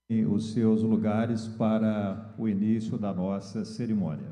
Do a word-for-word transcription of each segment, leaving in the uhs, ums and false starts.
os seus lugares para o início da nossa cerimônia.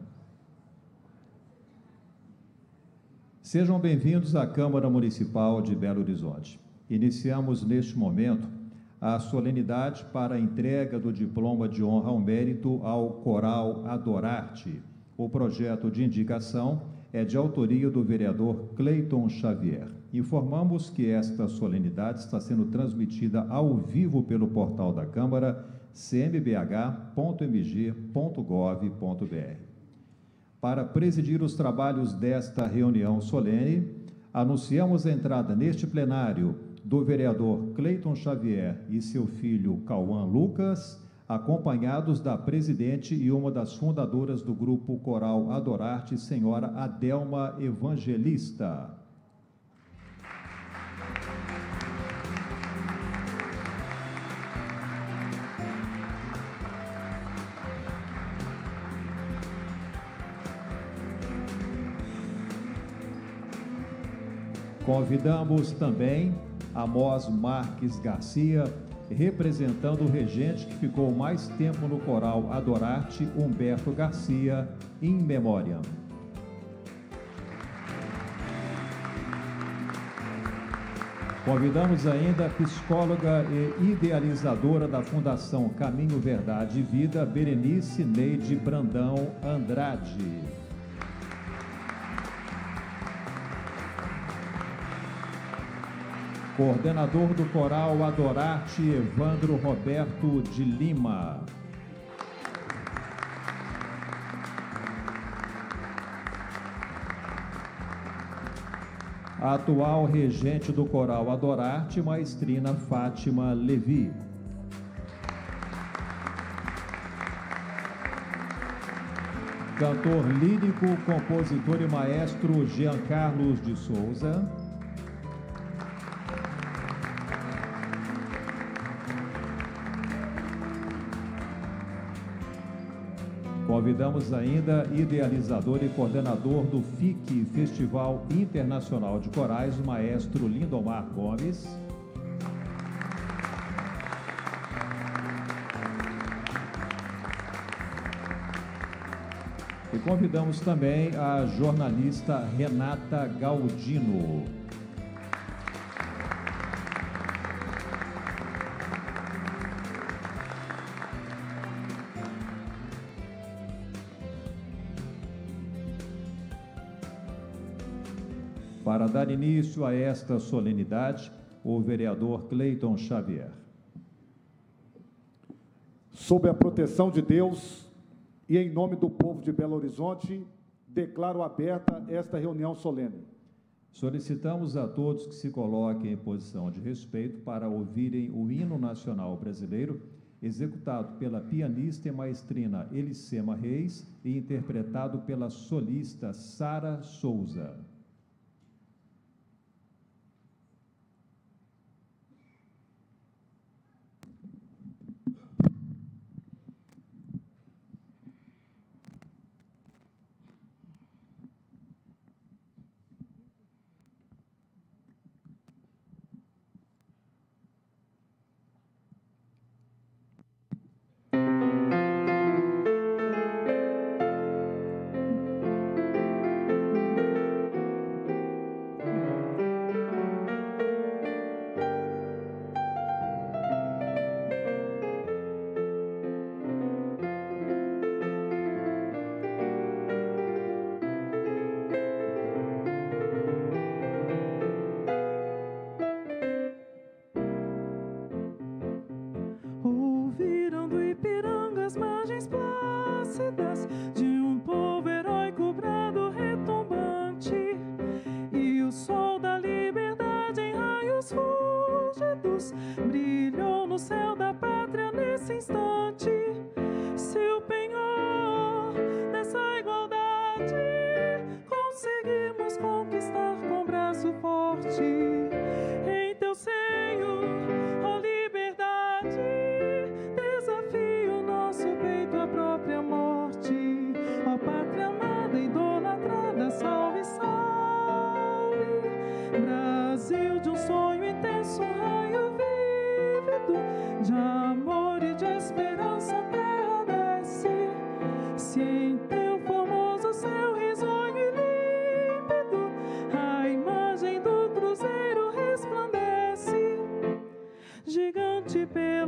Sejam bem-vindos à Câmara Municipal de Belo Horizonte. Iniciamos neste momento a solenidade para a entrega do diploma de honra ao mérito ao Coral Adorarte. O projeto de indicação é de autoria do vereador Cleiton Xavier. Informamos que esta solenidade está sendo transmitida ao vivo pelo portal da Câmara, c m b h ponto m g ponto gov ponto b r. Para presidir os trabalhos desta reunião solene, anunciamos a entrada neste plenário do vereador Cleiton Xavier e seu filho Cauã Lucas, acompanhados da presidente e uma das fundadoras do grupo Coral Adorarte, senhora Adelma Evangelista. Convidamos também Amós Marques Garcia, representando o regente que ficou mais tempo no Coral Adorarte, Humberto Garcia, in memoriam. Convidamos ainda a psicóloga e idealizadora da Fundação Caminho Verdade e Vida, Berenice Neide Brandão Andrade. Coordenador do Coral Adorarte, Evandro Roberto de Lima. A atual regente do Coral Adorarte, maestrina Fátima Levi. Cantor lírico, compositor e maestro Jean Carlos de Souza. Convidamos ainda idealizador e coordenador do F I C, Festival Internacional de Corais, o maestro Lindomar Gomes. E convidamos também a jornalista Renata Galdino. Para dar início a esta solenidade, o vereador Cleiton Xavier. Sob a proteção de Deus e em nome do povo de Belo Horizonte, declaro aberta esta reunião solene. Solicitamos a todos que se coloquem em posição de respeito para ouvirem o hino nacional brasileiro, executado pela pianista e maestrina Elisema Reis e interpretado pela solista Sara Souza. Brasil de um sonho intenso, um raio vívido de amor e de esperança.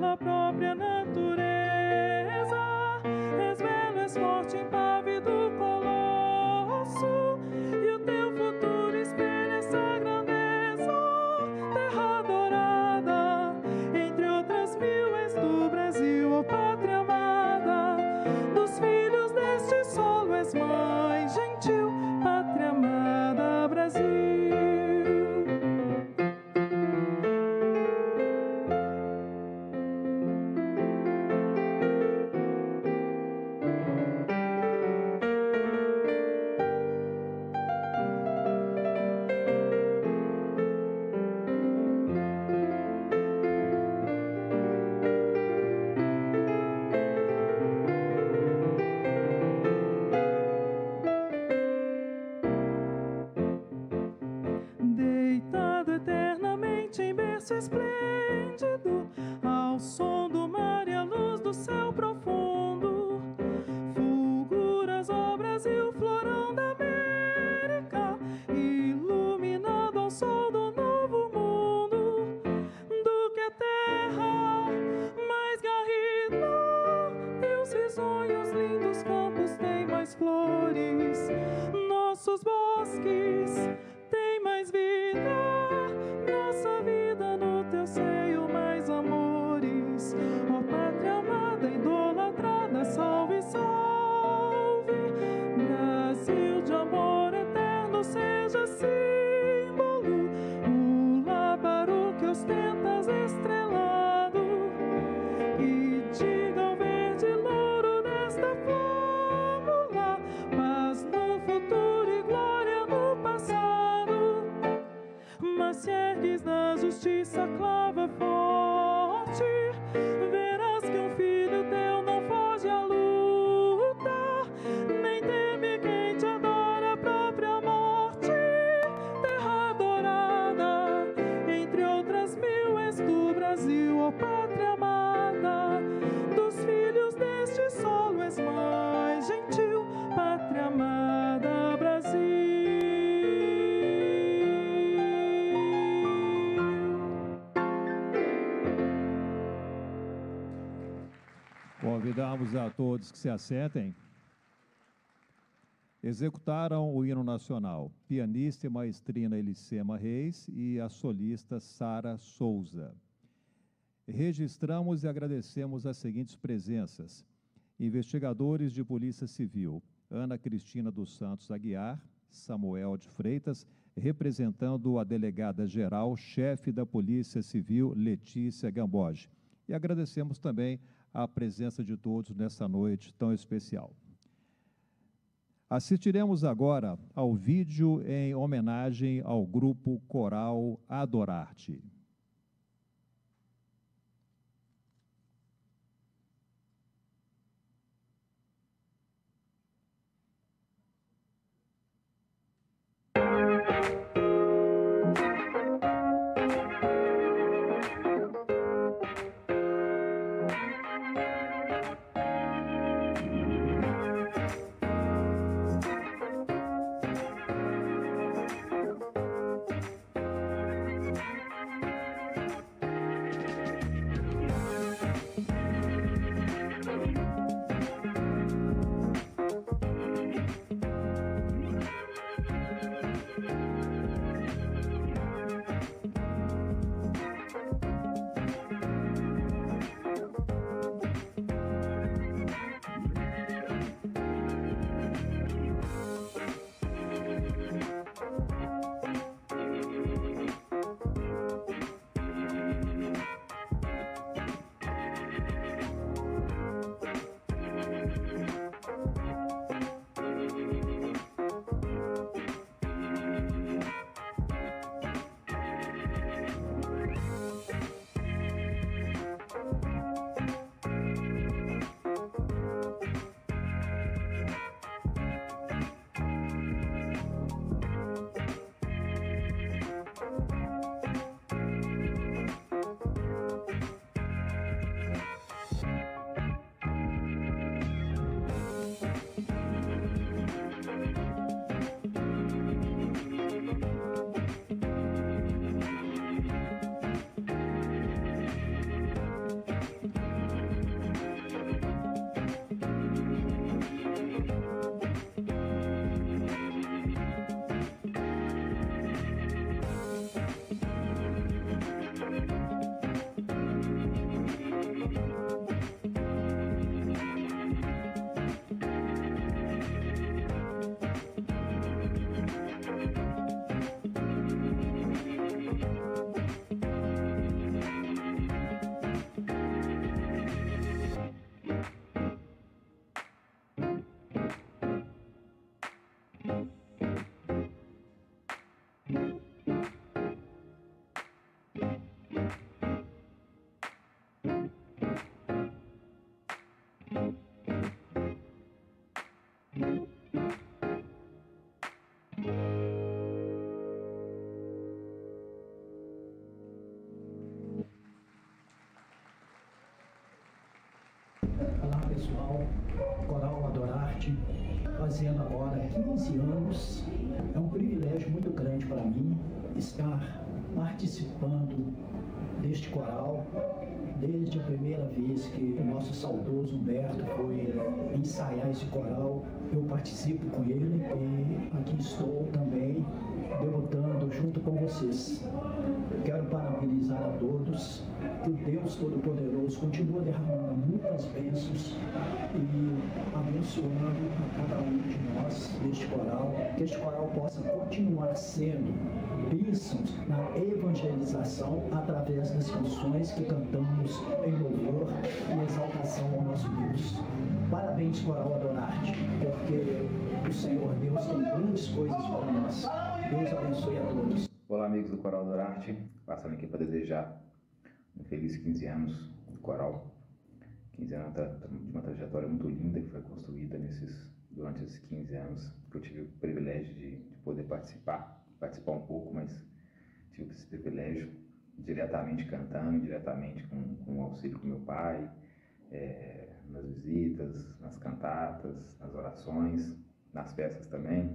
tua própria natureza. És belo, és forte, impávido colosso, e o teu futuro espelha essa grandeza. Terra adorada, entre outras mil, és do Brasil, ó pátria amada. Dos filhos deste solo és mãe gentil, pátria amada, Brasil. Deitado eternamente em berço esplêndido, ao som do mar e à luz do céu profundo, fulguras, ó Brasil, florão da América, iluminado ao sol do novo mundo. Do que a terra mais garrida, teus risonhos, lindos campos têm mais flores, nossos bosques tem mais vida, nossa vida no teu seio mais amores. Ó pátria amada, idolatrada, salve, salve. Brasil de amor eterno, seja símbolo, o lábaro que ostentas estrelado, e diga ao verde louro desta flâmula, paz no futuro e glória no passado. Mas se ergues na justiça clava forte, verás que um filho teu não foge à luta, nem teme quem te adora a própria morte. Terra adorada, entre outras mil, és do Brasil, ó pátria amada. Dos filhos deste solo és mãe gentil, pátria amada, Brasil. Convidamos a todos que se assentem. Executaram o hino nacional pianista e maestrina Elicema Reis e a solista Sara Souza. Registramos e agradecemos as seguintes presenças: investigadores de Polícia Civil, Ana Cristina dos Santos Aguiar, Samuel de Freitas, representando a delegada-geral, chefe da Polícia Civil, Letícia Gamboge. E agradecemos também a presença de todos nessa noite tão especial. Assistiremos agora ao vídeo em homenagem ao grupo coral Adorarte. Olá pessoal, Coral Adorarte, fazendo agora quinze anos. É um privilégio muito grande para mim estar participando deste coral, desde a primeira vez que o nosso saudoso Humberto foi ensaiar esse coral. Eu participo com ele e aqui estou também debutando junto com vocês. Quero parabenizar a todos, que o Deus Todo-Poderoso continue derramando muitas bênçãos e abençoando a cada um de nós deste coral, que este coral possa continuar sendo bênçãos na evangelização através das canções que cantamos em louvor e exaltação ao nosso Deus. Parabéns, Coral Adorarte, porque o Senhor Deus tem grandes coisas para nós. Deus abençoe a todos. Olá, amigos do Coral Adorarte, passando aqui para desejar um feliz quinze anos do coral. quinze anos de uma trajetória muito linda que foi construída nesses, durante esses quinze anos, que eu tive o privilégio de, de poder participar, participar um pouco, mas tive esse privilégio diretamente cantando, diretamente com, com o auxílio do meu pai, é, nas visitas, nas cantatas, nas orações, nas festas também.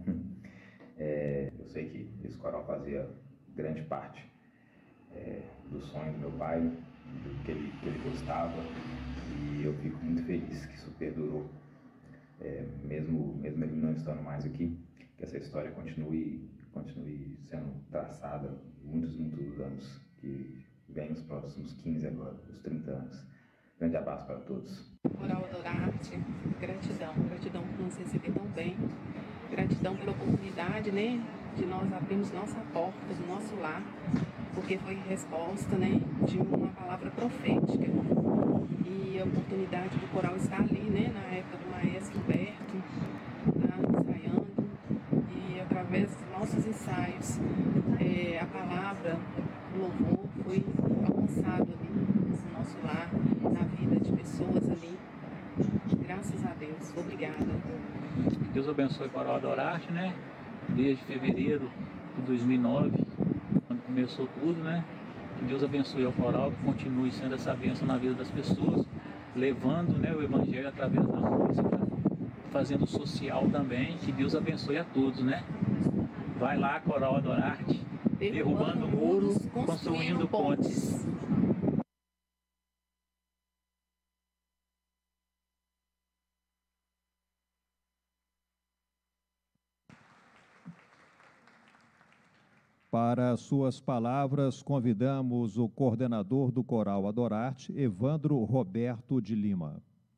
É, eu sei que esse coral fazia grande parte é, do sonho do meu pai, do que ele, que ele gostava, e eu fico muito feliz que isso perdurou, é, mesmo, mesmo ele não estando mais aqui, que essa história continue, continue sendo traçada muitos, muitos anos, que vem nos próximos quinze agora, os trinta anos. Grande abraço para todos. Coral Adorarte, gratidão, gratidão por nos receber tão bem, gratidão pela oportunidade, né, de nós abrirmos nossa porta do nosso lar, porque foi resposta, né, de uma palavra profética, e a oportunidade do coral estar ali, né, na época do maestro Humberto, tá, ensaiando, e através dos nossos ensaios, é, a palavra, o louvor foi alcançado ali, nesse nosso lar, na vida de pessoas ali. Graças a Deus. Obrigada. Deus abençoe o Coral Adorarte, né? Desde fevereiro de dois mil e nove, quando começou tudo, né? Que Deus abençoe o coral, que continue sendo essa bênção na vida das pessoas, levando, né, o Evangelho através da música, fazendo social também. Que Deus abençoe a todos, né? Vai lá, Coral Adorarte, derrubando, derrubando muros, construindo, construindo pontes. pontes. Para suas palavras, convidamos o coordenador do Coral Adorarte, Evandro Roberto de Lima.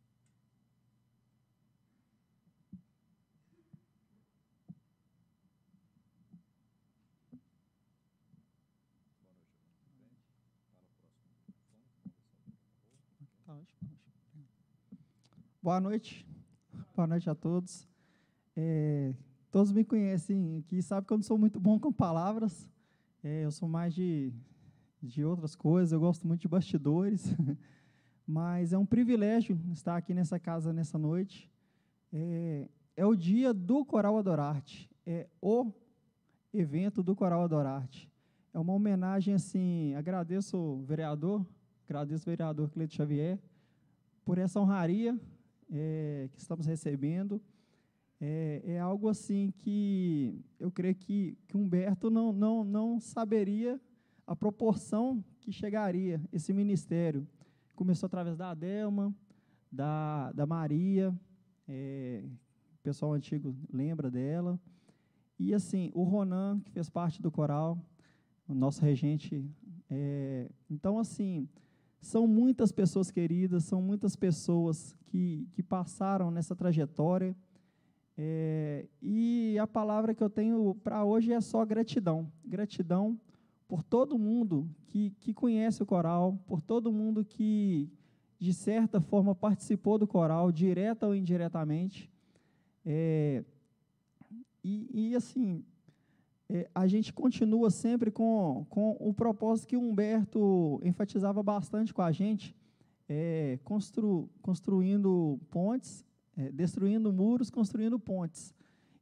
Boa noite, boa noite a todos. É... Todos me conhecem aqui, sabem que eu não sou muito bom com palavras, é, eu sou mais de, de outras coisas, eu gosto muito de bastidores, mas é um privilégio estar aqui nessa casa nessa noite. É, é o dia do Coral Adorarte, é o evento do Coral Adorarte. É uma homenagem, assim, agradeço o vereador, agradeço o vereador Cleito Xavier por essa honraria é, que estamos recebendo. É, é algo assim que eu creio que, que Humberto não, não, não saberia a proporção que chegaria esse ministério. Começou através da Adelma, da, da Maria, é, o pessoal antigo lembra dela, e assim, o Ronan, que fez parte do coral, o nosso regente. É, então, assim, são muitas pessoas queridas, são muitas pessoas que, que passaram nessa trajetória. É, e a palavra que eu tenho para hoje é só gratidão. Gratidão por todo mundo que, que conhece o coral, por todo mundo que, de certa forma, participou do coral, direta ou indiretamente. É, e, e, assim, é, a gente continua sempre com, com o propósito que o Humberto enfatizava bastante com a gente, é, constru, construindo pontes, É, destruindo muros, construindo pontes.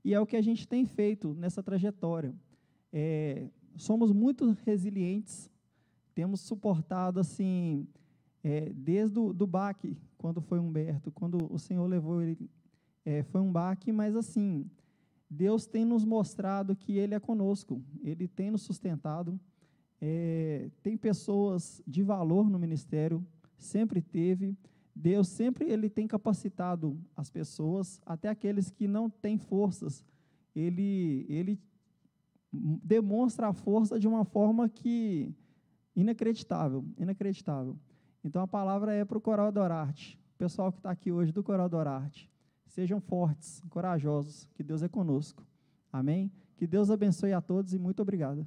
E é o que a gente tem feito nessa trajetória. É, somos muito resilientes, temos suportado, assim, é, desde o do baque, quando foi Humberto, quando o Senhor levou ele, é, foi um baque, mas, assim, Deus tem nos mostrado que Ele é conosco, Ele tem nos sustentado. É, tem pessoas de valor no ministério, sempre teve. Deus sempre ele tem capacitado as pessoas, até aqueles que não têm forças. Ele, ele demonstra a força de uma forma que inacreditável, inacreditável. Então, a palavra é para o Coral Adorarte. O pessoal que está aqui hoje do Coral Adorarte, sejam fortes, corajosos, que Deus é conosco. Amém? Que Deus abençoe a todos e muito obrigado.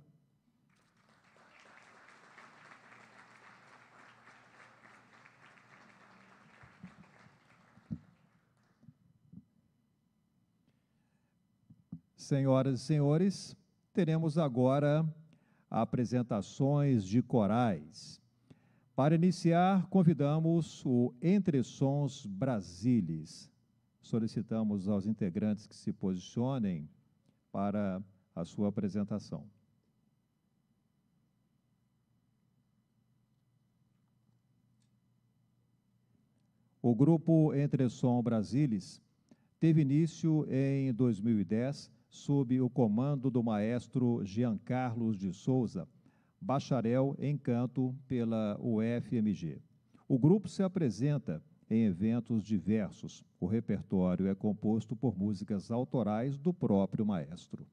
Senhoras e senhores, teremos agora apresentações de corais. Para iniciar, convidamos o Entre Sons Brasilis. Solicitamos aos integrantes que se posicionem para a sua apresentação. O grupo Entre Sons Brasilis teve início em dois mil e dez, sob o comando do maestro Jean Carlos de Souza, bacharel em canto pela U F M G. O grupo se apresenta em eventos diversos. O repertório é composto por músicas autorais do próprio maestro.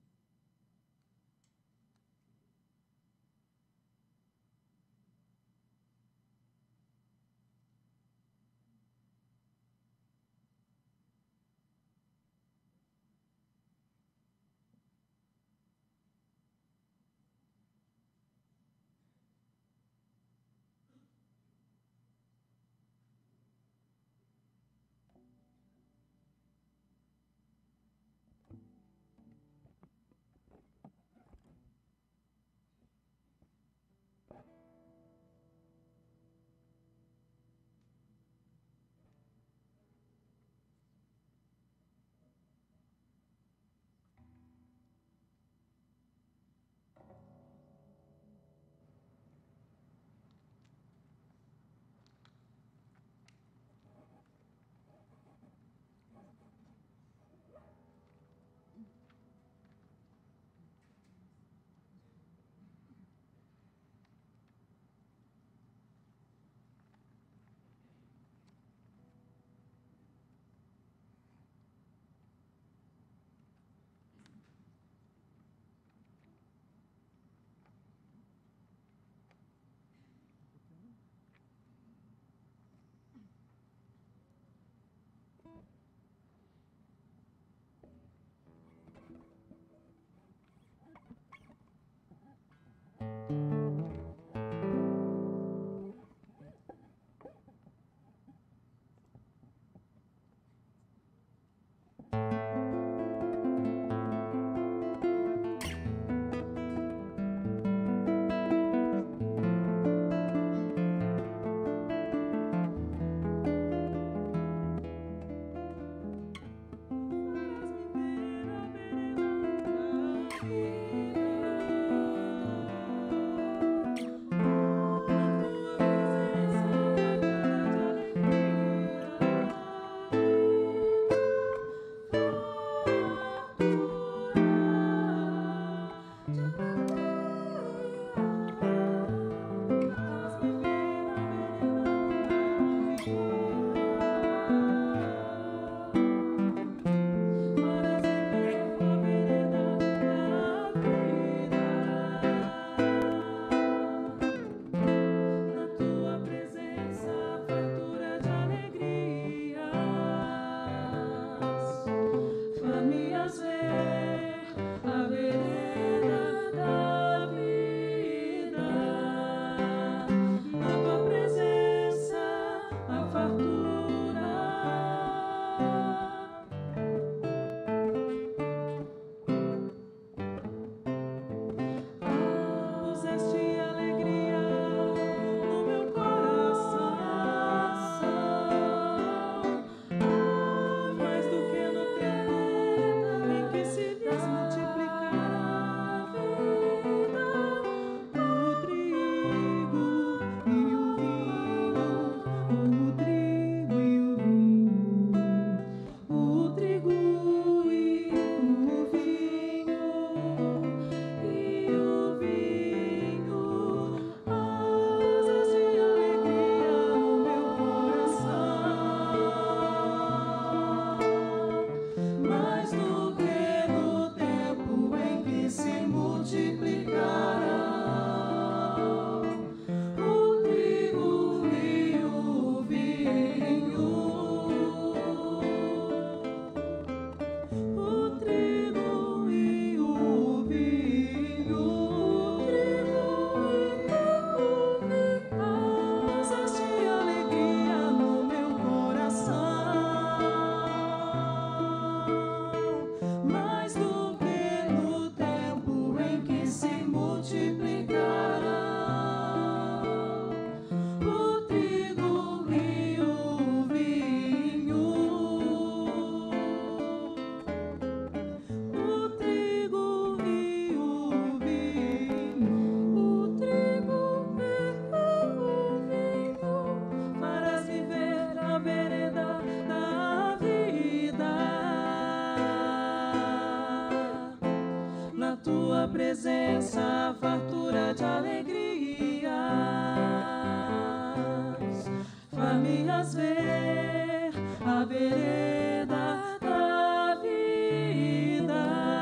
possas ver a vereda da vida,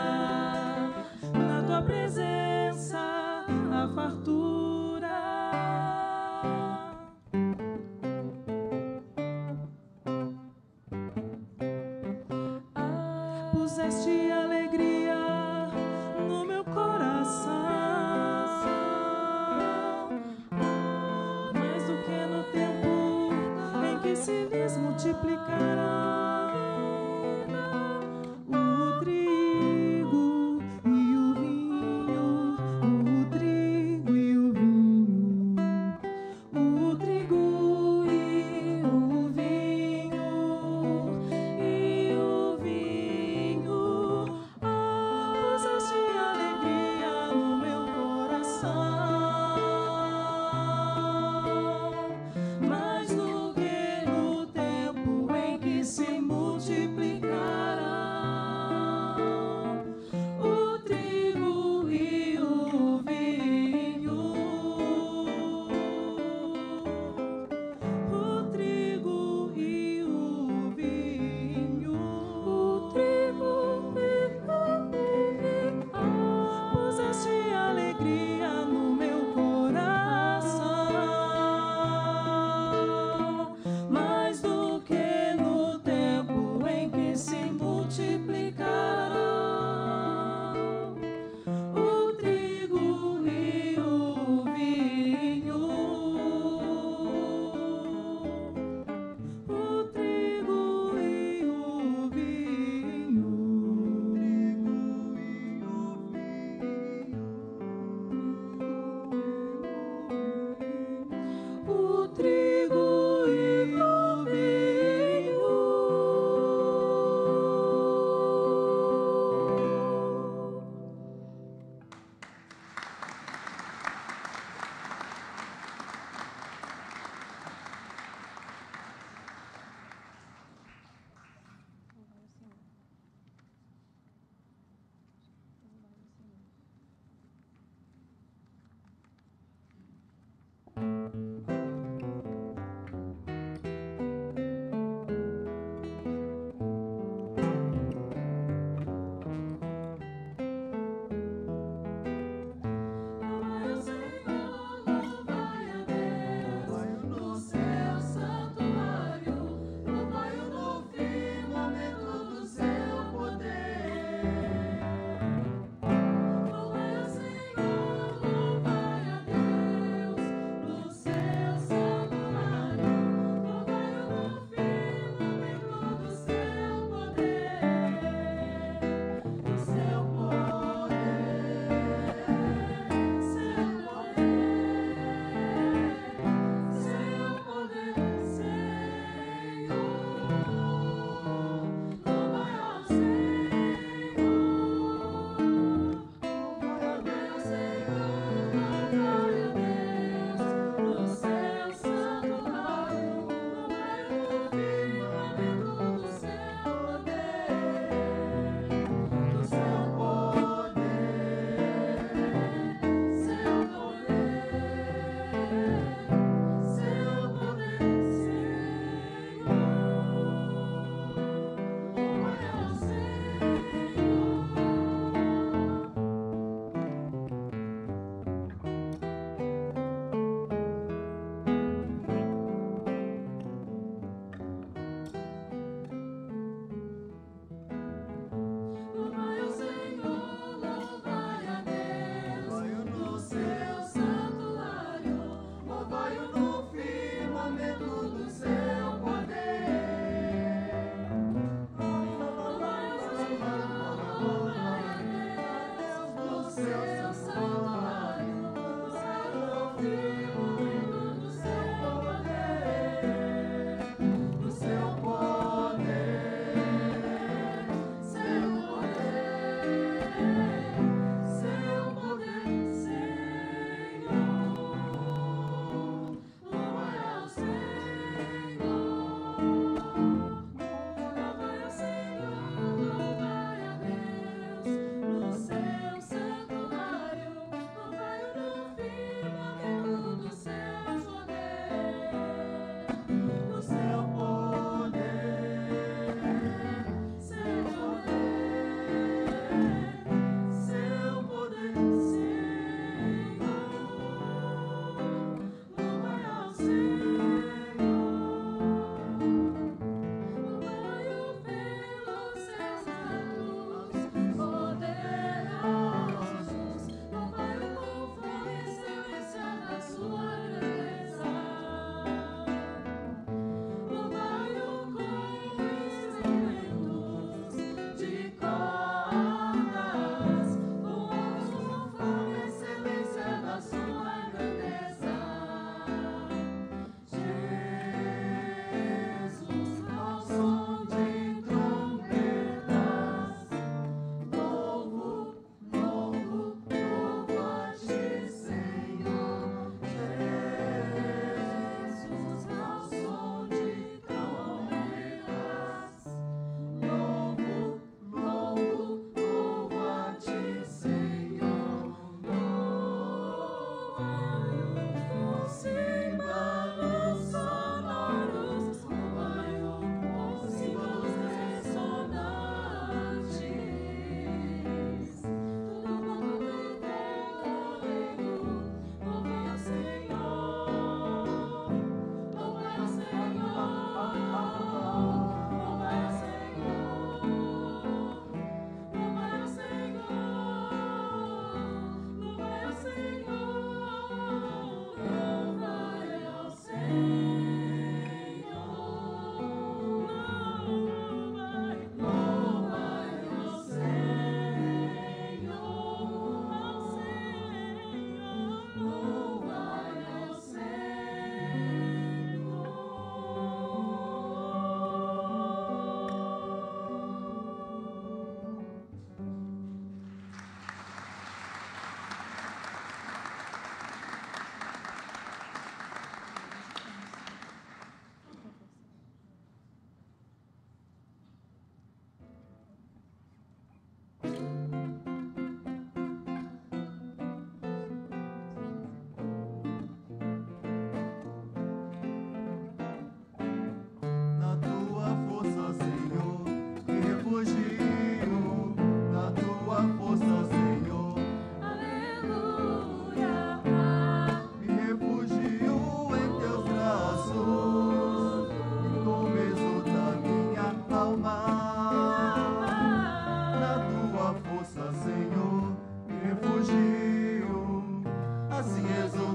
na tua presença a fartura. Puseste alegria no meu coração, mais do que no tempo em que se lhes multiplicará o trigo e o vinho, o trigo e o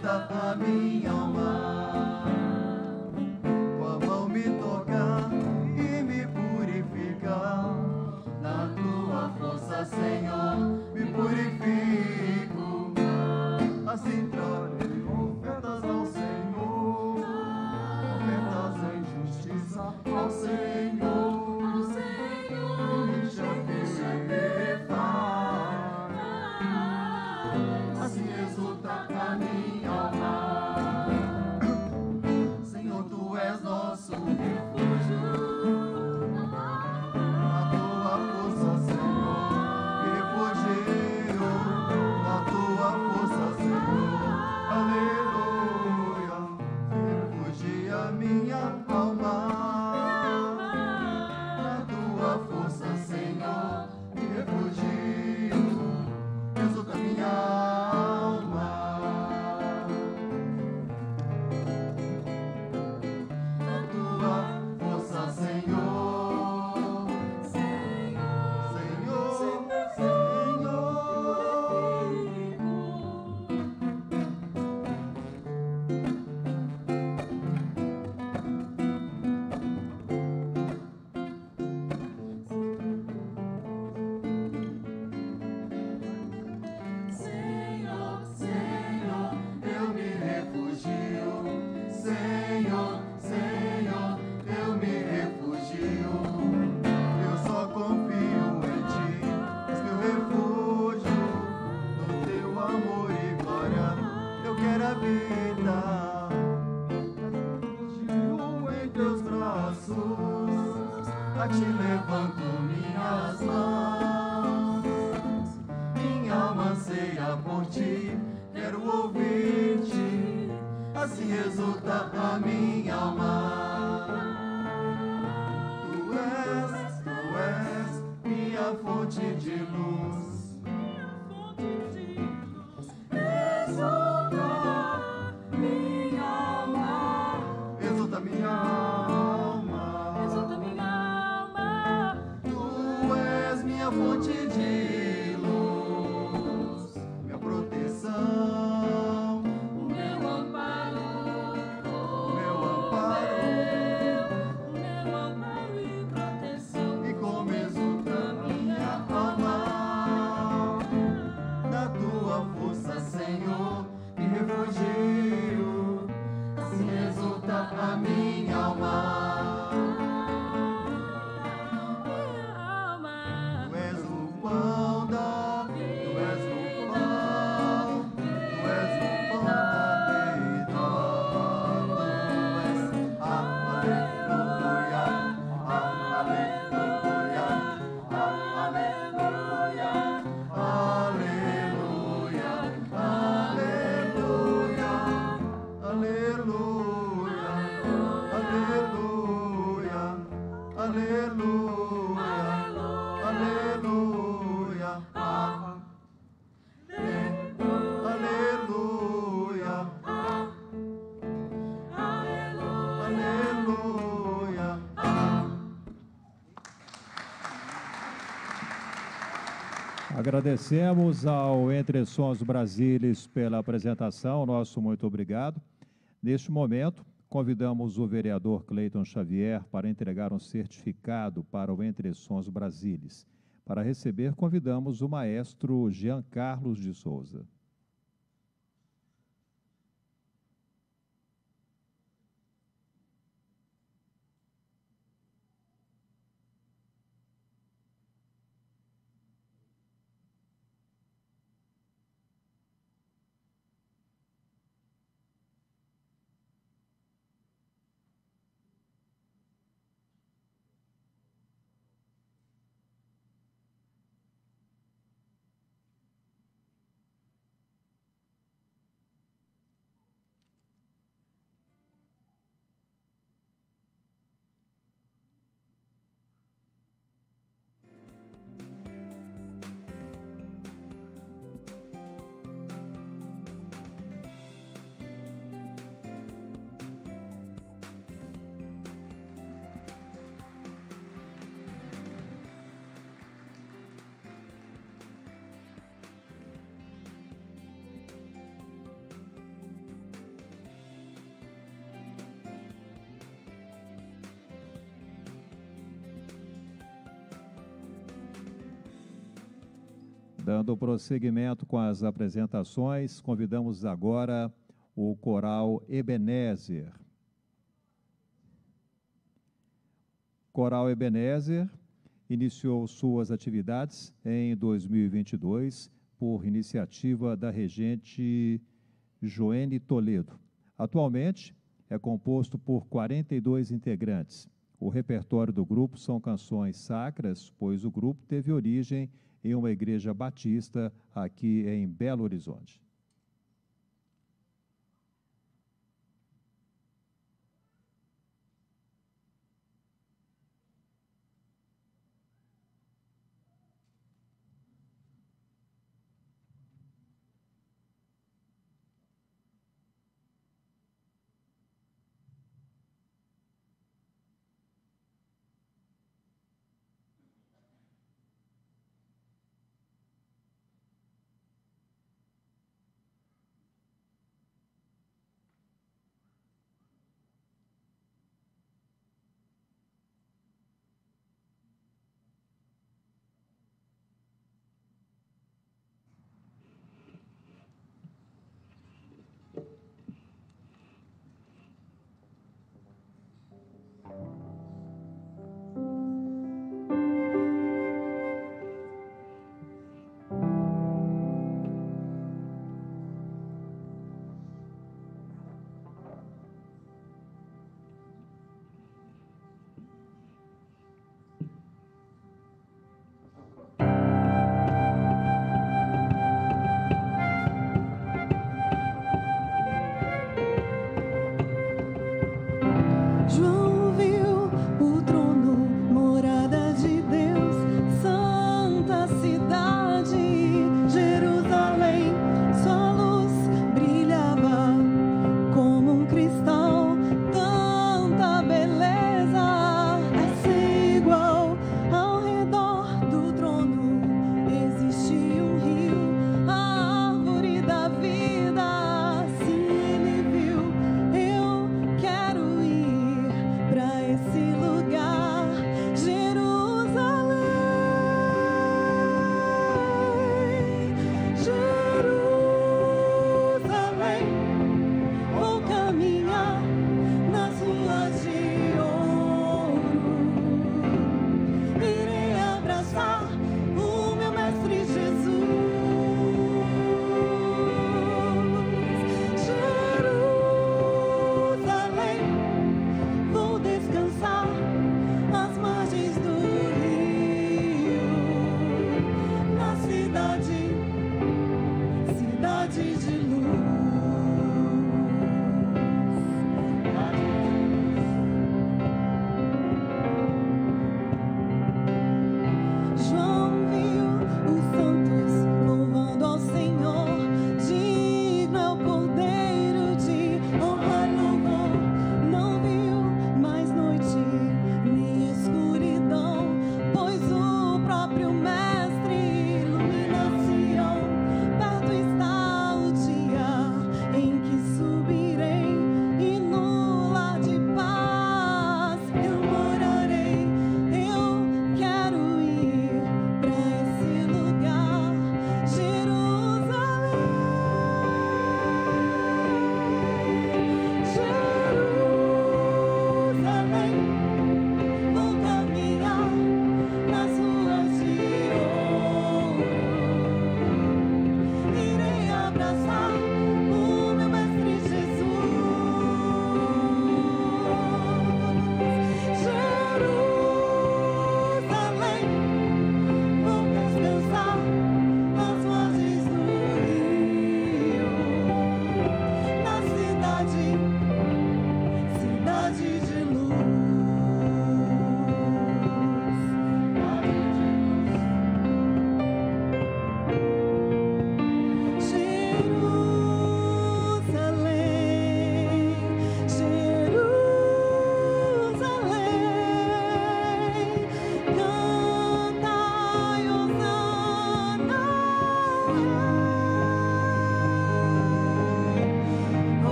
exulta a minha alma. Tua mão me toca e me purifica. Na tua força, Senhor, me purifico. Assim trarei ofertas ao Senhor, ofertas em justiça ao Senhor. Assim exulta a minha alma. Senhor, tu és nosso refúgio. Na tua força, Senhor, me refugio. Na tua força, Senhor, aleluia. Refugia minha alma. Na tua força, Senhor, me refugio. Exulta minha alma. Na tua força, Senhor, Senhor, Senhor, Senhor. Senhor, Senhor, eu me refugio. Senhor, Senhor, eu me refugio. Eu só confio em ti, és meu refúgio. No teu amor e glória eu quero habitar. Refugio em teus braços, a ti levanto minhas mãos. Minha alma anseia por ti, quero ouvir-te, assim exulta a minha alma. Tu és, tu és minha fonte de luz. Exulta minha alma. Exulta minha alma. Exulta minha alma. Tu és minha fonte de luz, minha proteção, o meu amparo, o meu amparo, o meu amparo e proteção. E como exulta minha alma, na tua força, Senhor, me refugio. Assim exulta a minha alma. Tu és o pão da, tu és o pão, tu és o pão da vida. Tu és a aleluia, a aleluia, a aleluia, aleluia, aleluia, aleluia, aleluia, aleluia, aleluia, aleluia, aleluia. Agradecemos ao Entre Sons Brasilis pela apresentação, nosso muito obrigado. Neste momento, convidamos o vereador Cleiton Xavier para entregar um certificado para o Entre Sons Brasilis. Para receber, convidamos o maestro Jean Carlos de Souza. Dando prosseguimento com as apresentações, convidamos agora o Coral Ebenezer. Coral Ebenezer iniciou suas atividades em dois mil e vinte e dois por iniciativa da regente Joene Toledo. Atualmente é composto por quarenta e dois integrantes. O repertório do grupo são canções sacras, pois o grupo teve origem em uma igreja batista aqui em Belo Horizonte.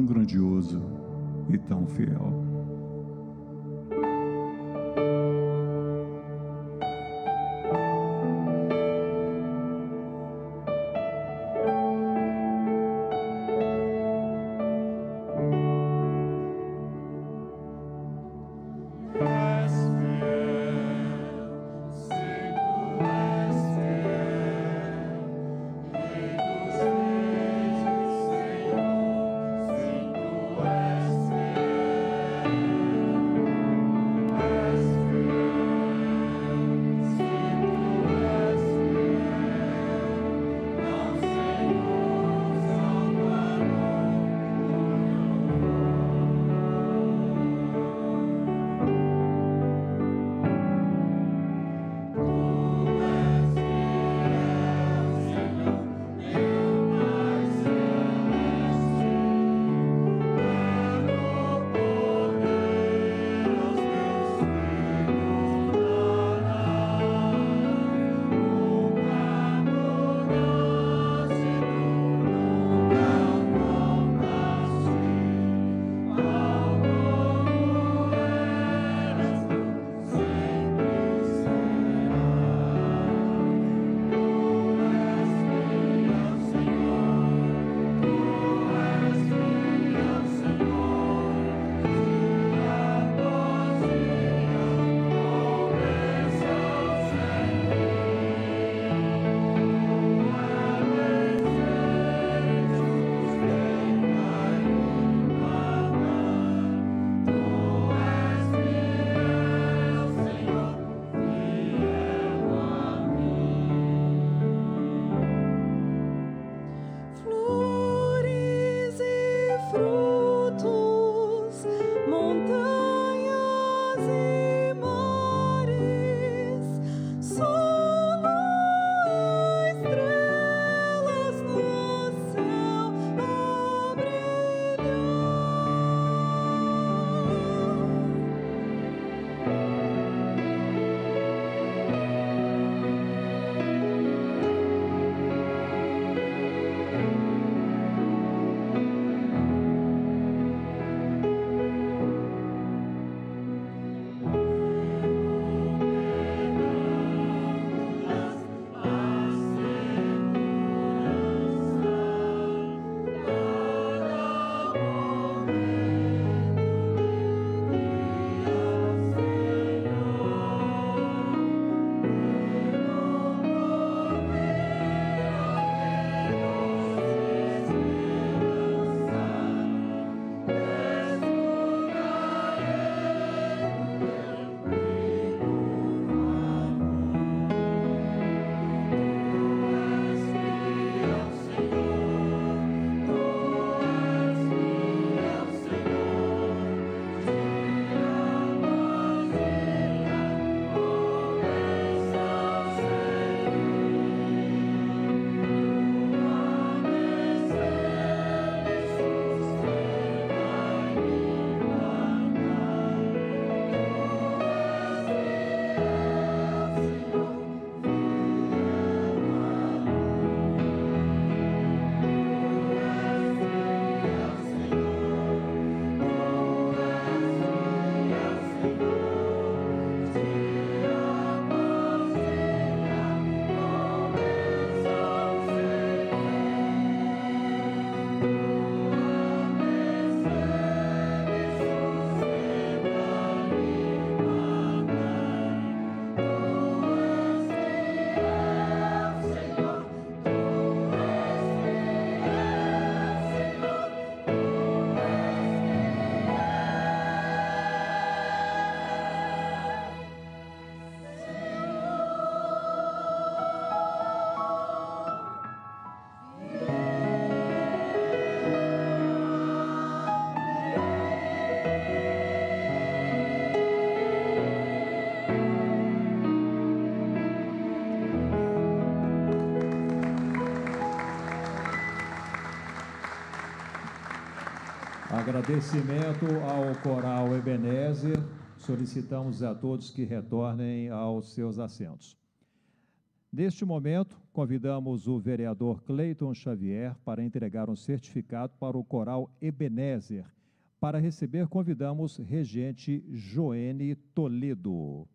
tão grandioso e tão fiel. Agradecimento ao Coral Ebenezer. Solicitamos a todos que retornem aos seus assentos. Neste momento, convidamos o vereador Cleiton Xavier para entregar um certificado para o coral Ebenezer. Para receber, convidamos regente Joene Toledo.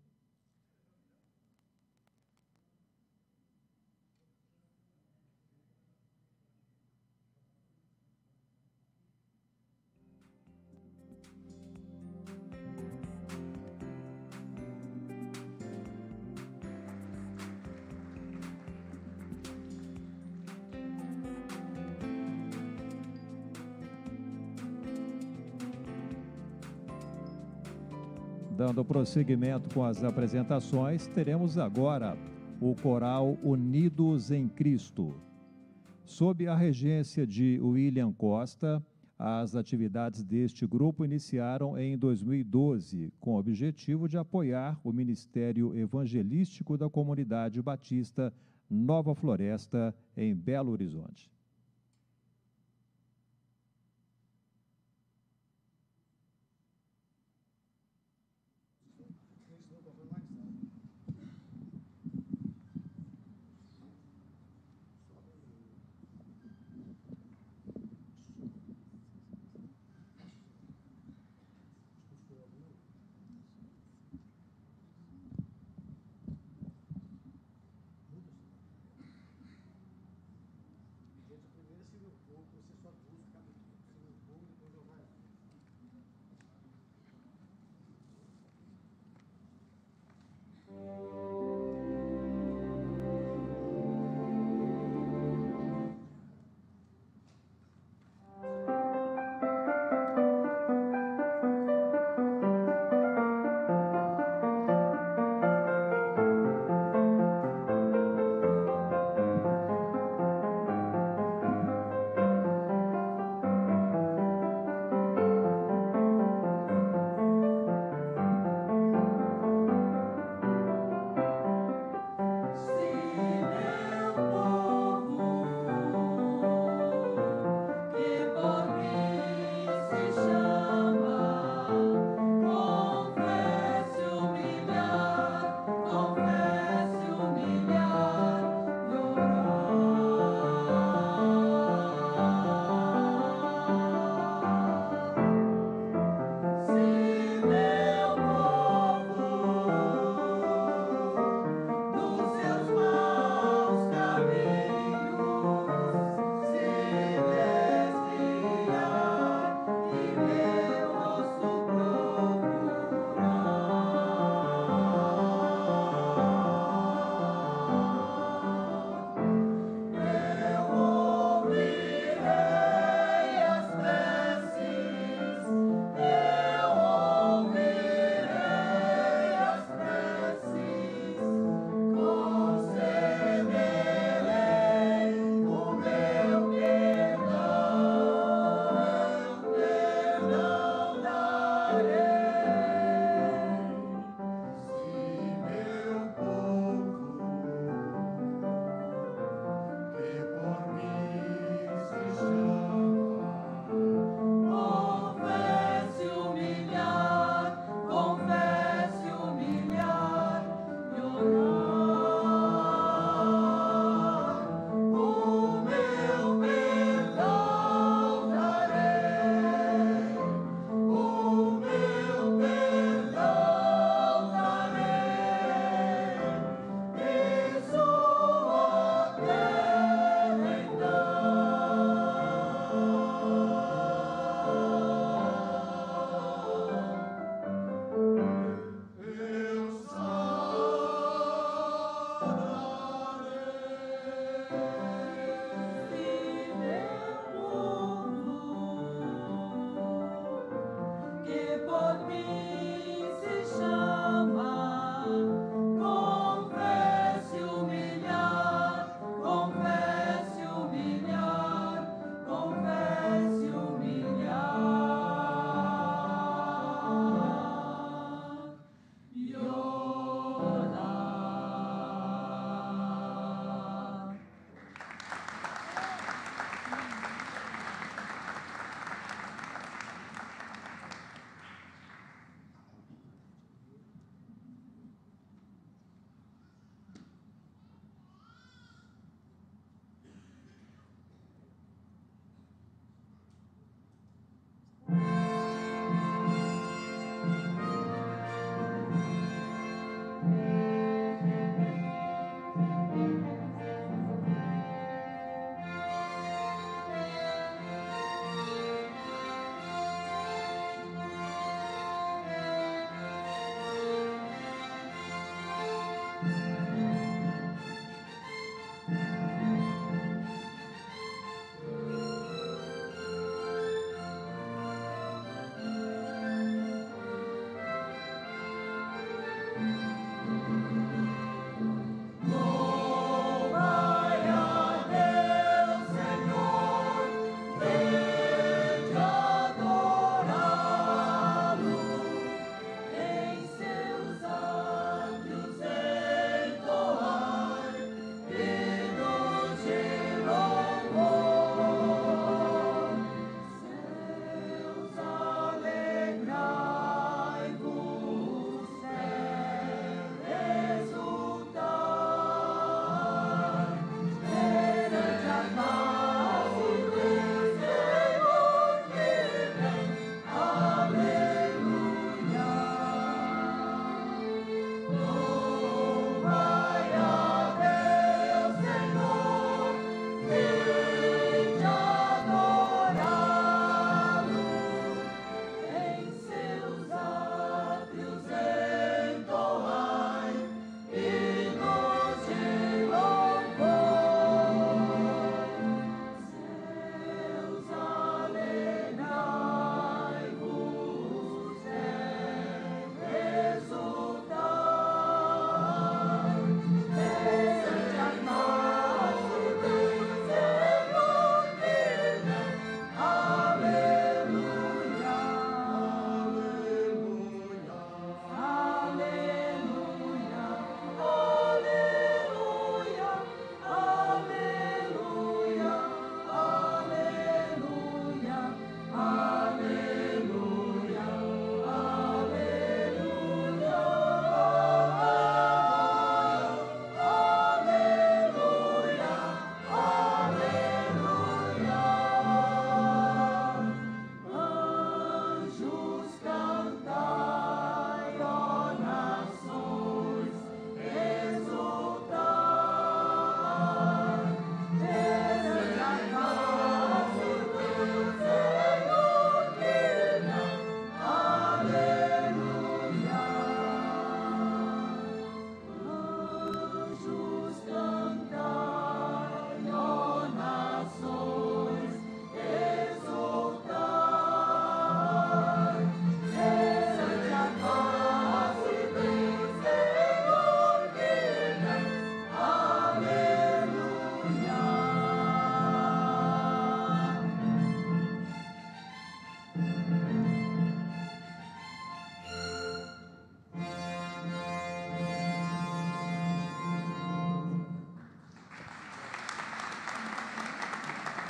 Dando prosseguimento com as apresentações, teremos agora o coral Unidos em Cristo. Sob a regência de William Costa, as atividades deste grupo iniciaram em dois mil e doze, com o objetivo de apoiar o Ministério Evangelístico da Comunidade Batista Nova Floresta, em Belo Horizonte.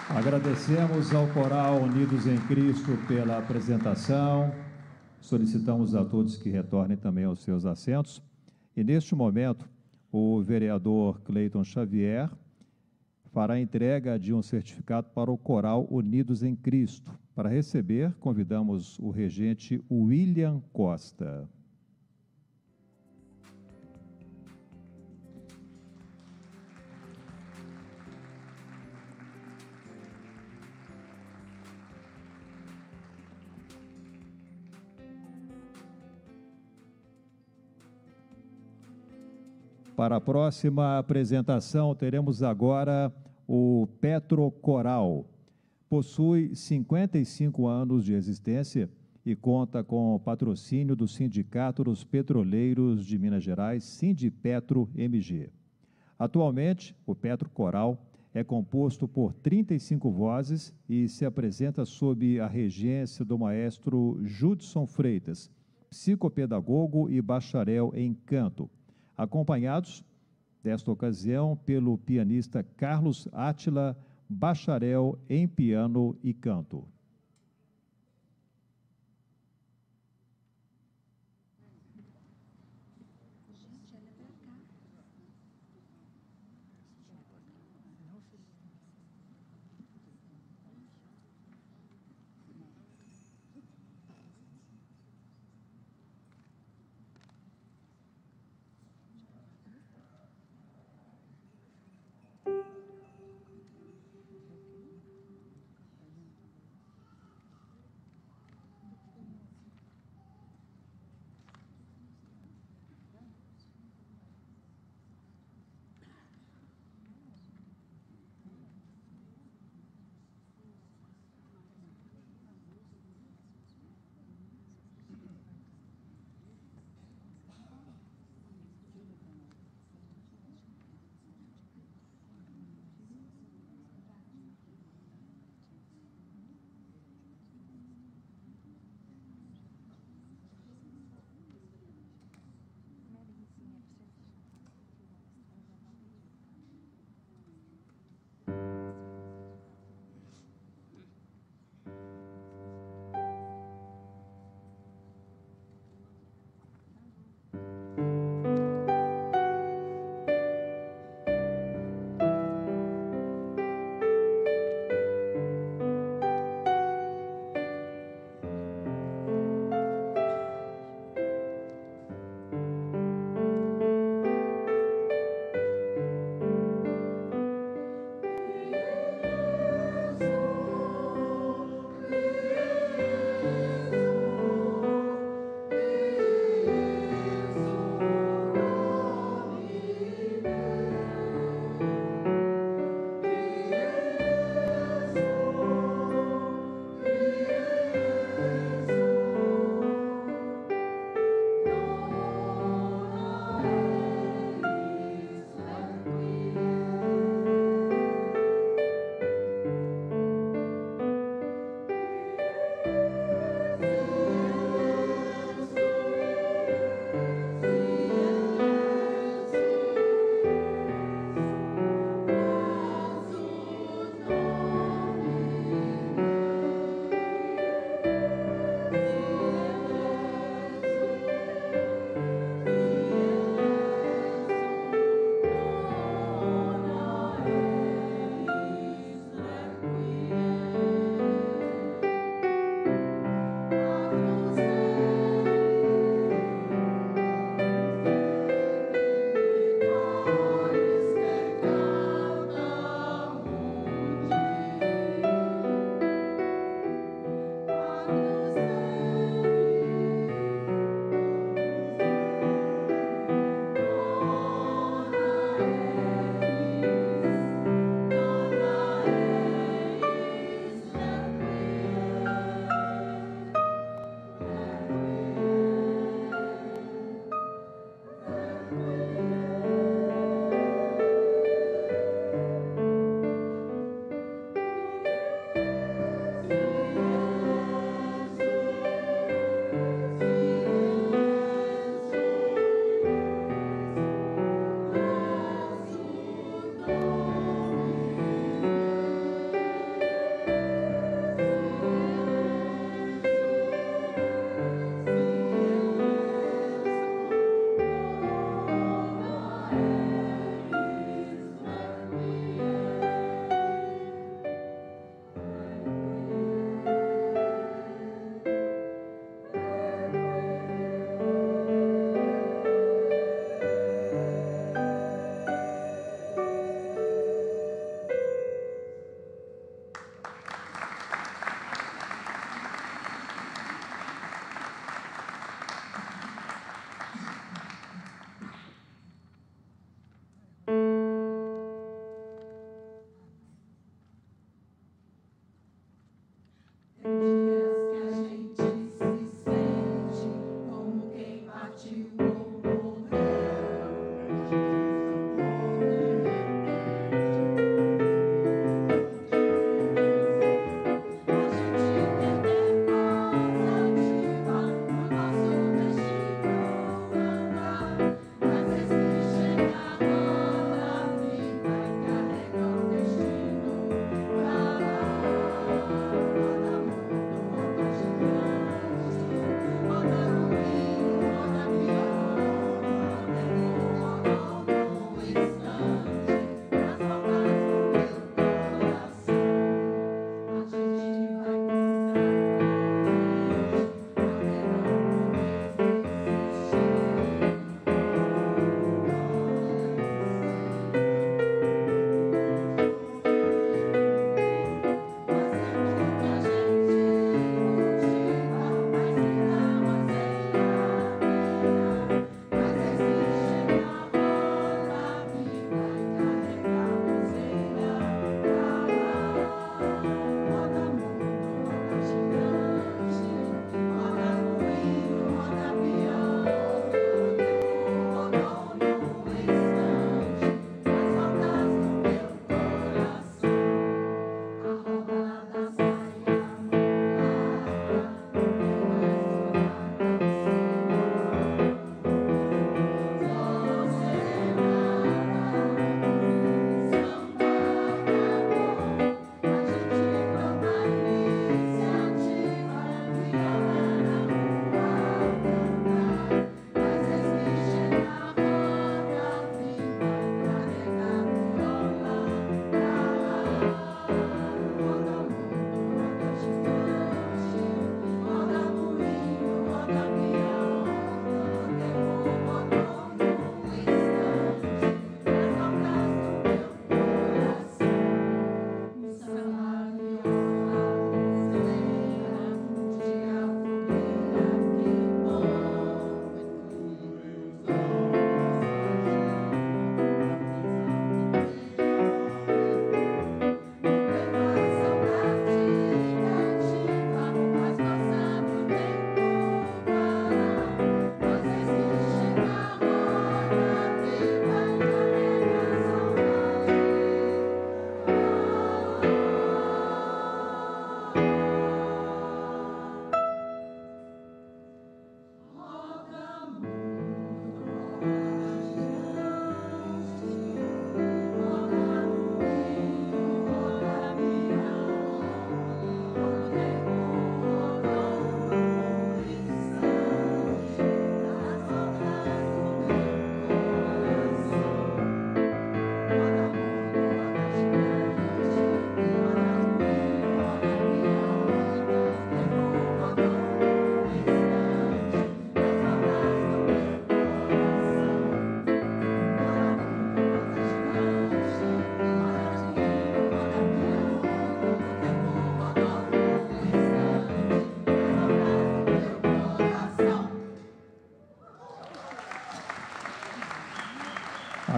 Agradecemos ao Coral Unidos em Cristo pela apresentação. Solicitamos a todos que retornem também aos seus assentos. E, neste momento, o vereador Cleiton Xavier fará a entrega de um certificado para o Coral Unidos em Cristo. Para receber, convidamos o regente William Costa. Para a próxima apresentação, teremos agora o Petro Coral. Possui cinquenta e cinco anos de existência e conta com o patrocínio do Sindicato dos Petroleiros de Minas Gerais, Sindipetro M G. Atualmente, o Petro Coral é composto por trinta e cinco vozes e se apresenta sob a regência do maestro Judson Freitas, psicopedagogo e bacharel em canto, acompanhados, desta ocasião, pelo pianista Carlos Átila, bacharel em piano e canto.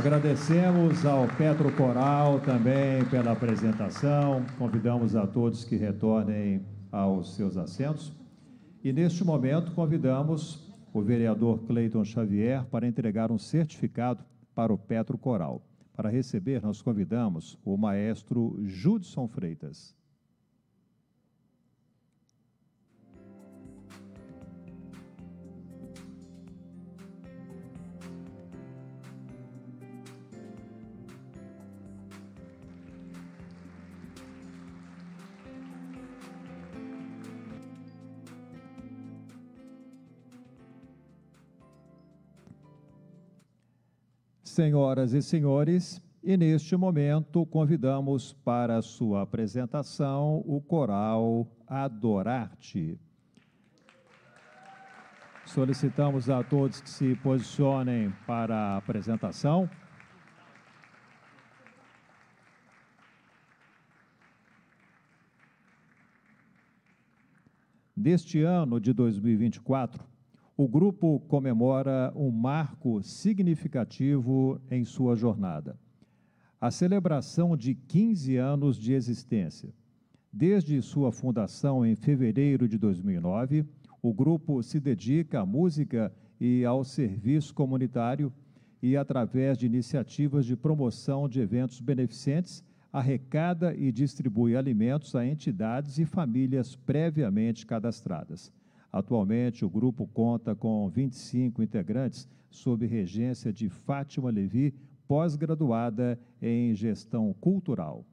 Agradecemos ao Petro Coral também pela apresentação. Convidamos a todos que retornem aos seus assentos. E, neste momento, convidamos o vereador Cleiton Xavier para entregar um certificado para o Petro Coral. Para receber, nós convidamos o maestro Judson Freitas. Senhoras e senhores, e neste momento convidamos para a sua apresentação o coral Adorar-te. Solicitamos a todos que se posicionem para a apresentação. Deste ano de dois mil e vinte e quatro, o grupo comemora um marco significativo em sua jornada: a celebração de quinze anos de existência. Desde sua fundação em fevereiro de dois mil e nove, o grupo se dedica à música e ao serviço comunitário e, através de iniciativas de promoção de eventos beneficentes, arrecada e distribui alimentos a entidades e famílias previamente cadastradas. Atualmente, o grupo conta com vinte e cinco integrantes, sob regência de Fátima Levi, pós-graduada em Gestão Cultural.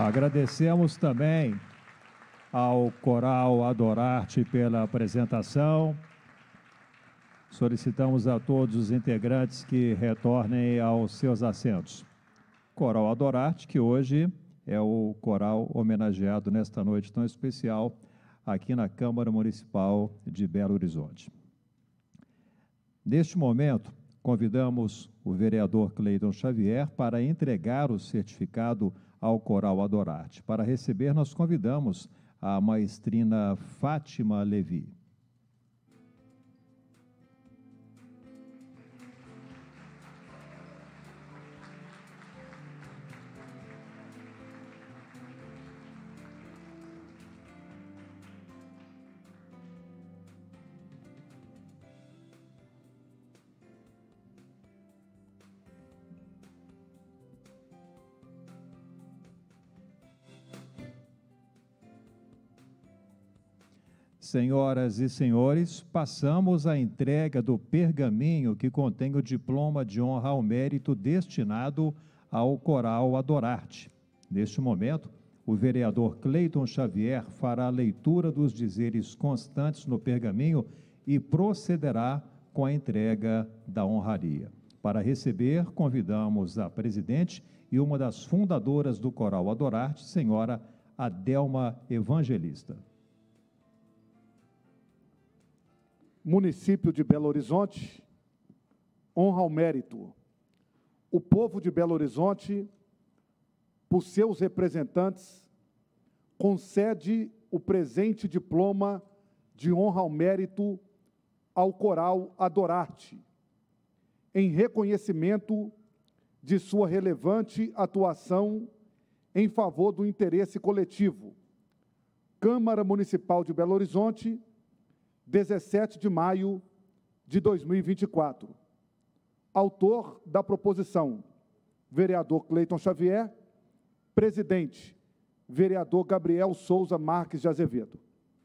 Agradecemos também ao Coral Adorarte pela apresentação. Solicitamos a todos os integrantes que retornem aos seus assentos. Coral Adorarte, que hoje é o coral homenageado nesta noite tão especial aqui na Câmara Municipal de Belo Horizonte. Neste momento, convidamos o vereador Cleiton Xavier para entregar o certificado ao Coral Adorarte. Para receber, nós convidamos a maestrina Fátima Levi. Senhoras e senhores, passamos à entrega do pergaminho que contém o diploma de honra ao mérito destinado ao Coral Adorarte. Neste momento, o vereador Cleiton Xavier fará a leitura dos dizeres constantes no pergaminho e procederá com a entrega da honraria. Para receber, convidamos a presidente e uma das fundadoras do Coral Adorarte, senhora Adelma Evangelista. Município de Belo Horizonte, honra ao mérito. O povo de Belo Horizonte, por seus representantes, concede o presente diploma de honra ao mérito ao Coral Adorarte, em reconhecimento de sua relevante atuação em favor do interesse coletivo. Câmara Municipal de Belo Horizonte, dezessete de maio de dois mil e vinte e quatro. Autor da proposição, vereador Cleiton Xavier. Presidente, vereador Gabriel Souza Marques de Azevedo.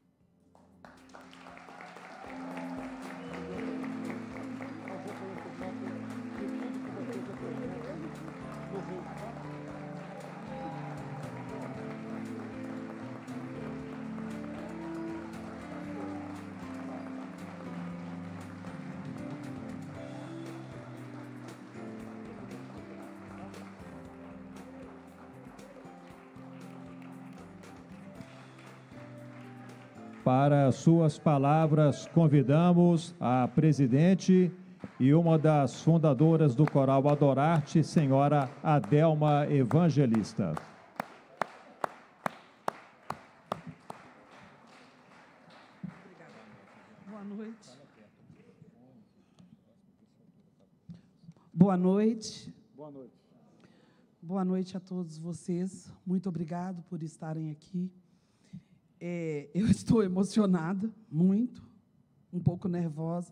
Para suas palavras, convidamos a presidente e uma das fundadoras do Coral Adorarte, senhora Adelma Evangelista. Boa noite. Boa noite. Boa noite. Boa noite a todos vocês. Muito obrigado por estarem aqui. É, eu estou emocionada, muito, um pouco nervosa.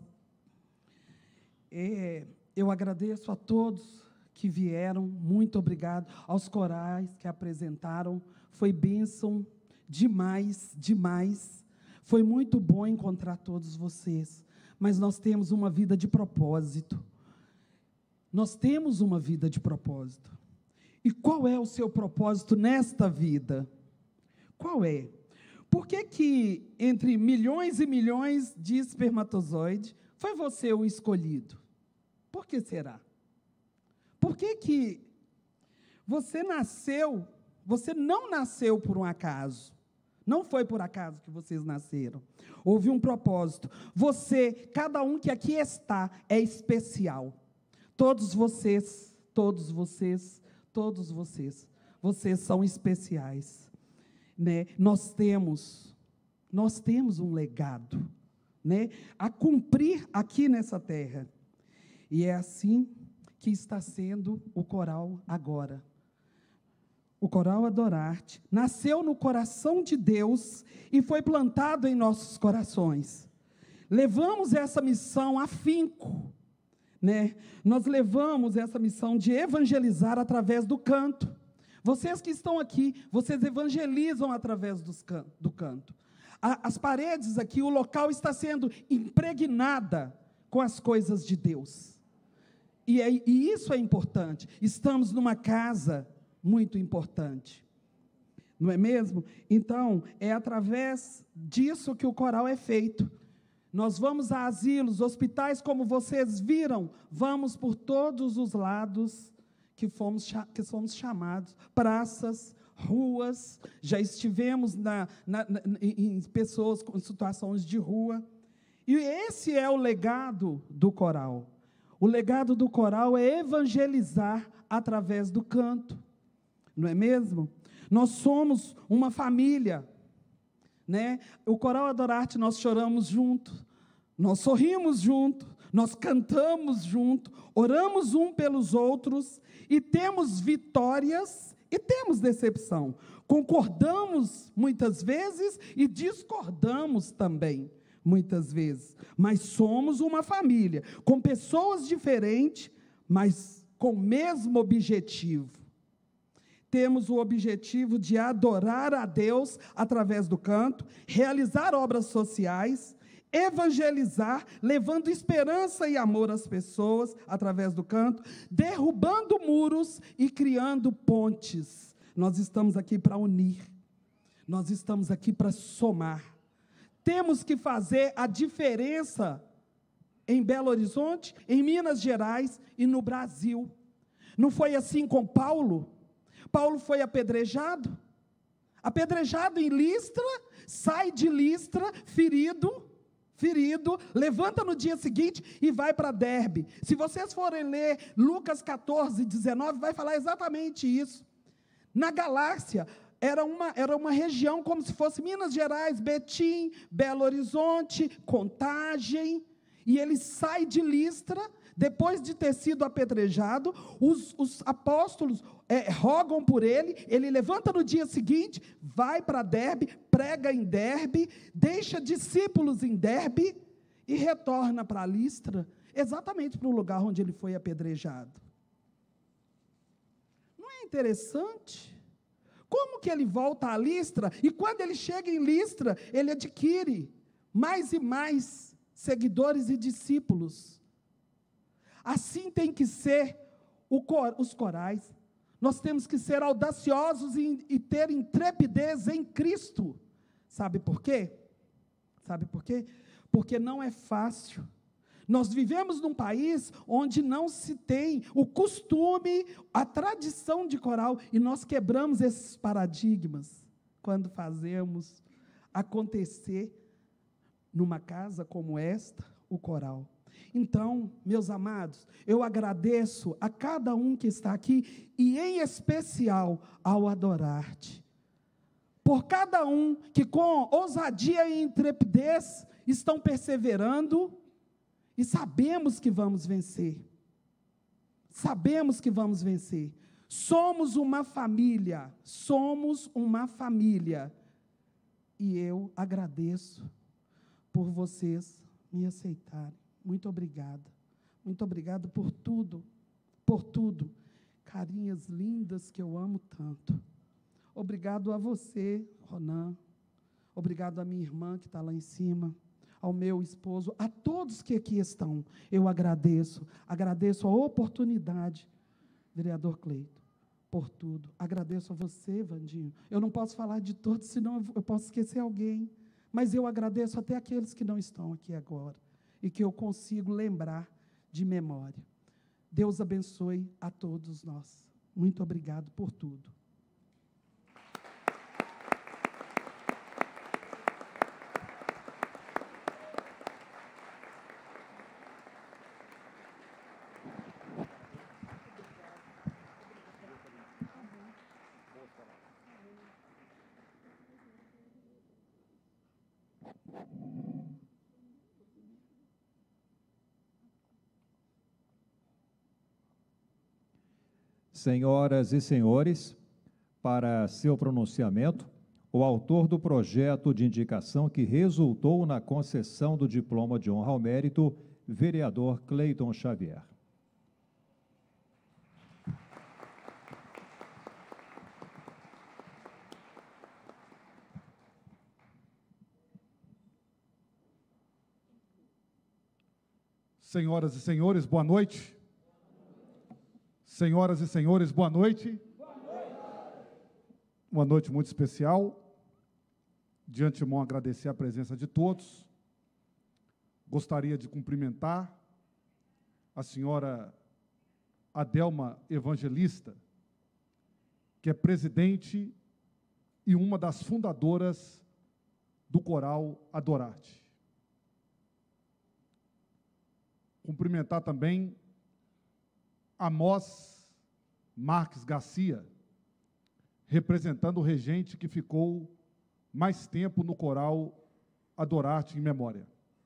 É, eu agradeço a todos que vieram, muito obrigado, aos corais que apresentaram, foi bênção demais, demais. Foi muito bom encontrar todos vocês, mas nós temos uma vida de propósito. Nós temos uma vida de propósito. E qual é o seu propósito nesta vida? Qual é? Por que que, entre milhões e milhões de espermatozoides, foi você o escolhido? Por que será? Por que que você nasceu, você não nasceu por um acaso? Não foi por acaso que vocês nasceram. Houve um propósito. Você, cada um que aqui está, é especial. Todos vocês, todos vocês, todos vocês, vocês são especiais. Né? Nós temos, nós temos um legado, né, a cumprir aqui nessa terra. E é assim que está sendo o coral agora. O Coral Adorarte nasceu no coração de Deus e foi plantado em nossos corações. Levamos essa missão afinco, né? Nós levamos essa missão de evangelizar através do canto. Vocês que estão aqui, vocês evangelizam através dos can do canto. A, as paredes aqui, o local está sendo impregnada com as coisas de Deus. E, é, e isso é importante. Estamos numa casa muito importante. Não é mesmo? Então, é através disso que o coral é feito. Nós vamos a asilos, hospitais, como vocês viram, vamos por todos os lados que fomos, que fomos chamados, praças, ruas, já estivemos na, na, na, em pessoas com situações de rua. E esse é o legado do coral. O legado do coral é evangelizar através do canto, não é mesmo? Nós somos uma família, né? O coral Adorarte, nós choramos junto, nós sorrimos junto, nós cantamos junto, oramos um pelos outros e temos vitórias e temos decepção. Concordamos muitas vezes e discordamos também muitas vezes, mas somos uma família, com pessoas diferentes, mas com o mesmo objetivo. Temos o objetivo de adorar a Deus através do canto, realizar obras sociais, evangelizar, levando esperança e amor às pessoas através do canto, derrubando muros e criando pontes. Nós estamos aqui para unir, nós estamos aqui para somar. Temos que fazer a diferença em Belo Horizonte, em Minas Gerais e no Brasil. Não foi assim com Paulo? Paulo foi apedrejado, apedrejado em Listra, sai de Listra, ferido, ferido, levanta no dia seguinte e vai para Derbe. Se vocês forem ler Lucas catorze, dezenove, vai falar exatamente isso. Na Galácia, era uma, era uma região como se fosse Minas Gerais, Betim, Belo Horizonte, Contagem, e ele sai de Listra, depois de ter sido apedrejado, os, os apóstolos é, rogam por ele, ele levanta no dia seguinte, vai para Derbe, prega em Derbe, deixa discípulos em Derbe e retorna para Listra, exatamente para o lugar onde ele foi apedrejado. Não é interessante? Como que ele volta a Listra, e quando ele chega em Listra, ele adquire mais e mais seguidores e discípulos. Assim tem que ser o cor, os corais. Nós temos que ser audaciosos e, e ter intrepidez em Cristo. Sabe por quê? Sabe por quê? Porque não é fácil. Nós vivemos num país onde não se tem o costume, a tradição de coral, e nós quebramos esses paradigmas quando fazemos acontecer numa casa como esta, o coral. Então, meus amados, eu agradeço a cada um que está aqui, e em especial ao Adorarte, por cada um que com ousadia e intrepidez estão perseverando, e sabemos que vamos vencer, sabemos que vamos vencer, somos uma família, somos uma família, e eu agradeço por vocês me aceitarem. Muito obrigada, muito obrigada por tudo, por tudo, carinhas lindas que eu amo tanto. Obrigado a você, Ronan, obrigado a minha irmã que está lá em cima, ao meu esposo, a todos que aqui estão, eu agradeço, agradeço a oportunidade, vereador Cleito, por tudo, agradeço a você, Vandinho, eu não posso falar de todos, senão eu posso esquecer alguém, mas eu agradeço até aqueles que não estão aqui agora, e que eu consigo lembrar de memória. Deus abençoe a todos nós. Muito obrigado por tudo. Senhoras e senhores, para seu pronunciamento, o autor do projeto de indicação que resultou na concessão do diploma de honra ao mérito, vereador Cleiton Xavier. Senhoras e senhores, boa noite. Senhoras e senhores, boa noite. Boa noite. uma noite muito especial. De antemão, agradecer a presença de todos. Gostaria de cumprimentar a senhora Adelma Evangelista, que é presidente e uma das fundadoras do Coral Adorarte. Cumprimentar também Amós Marques Garcia, representando o regente que ficou mais tempo no Coral Adorarte em memória.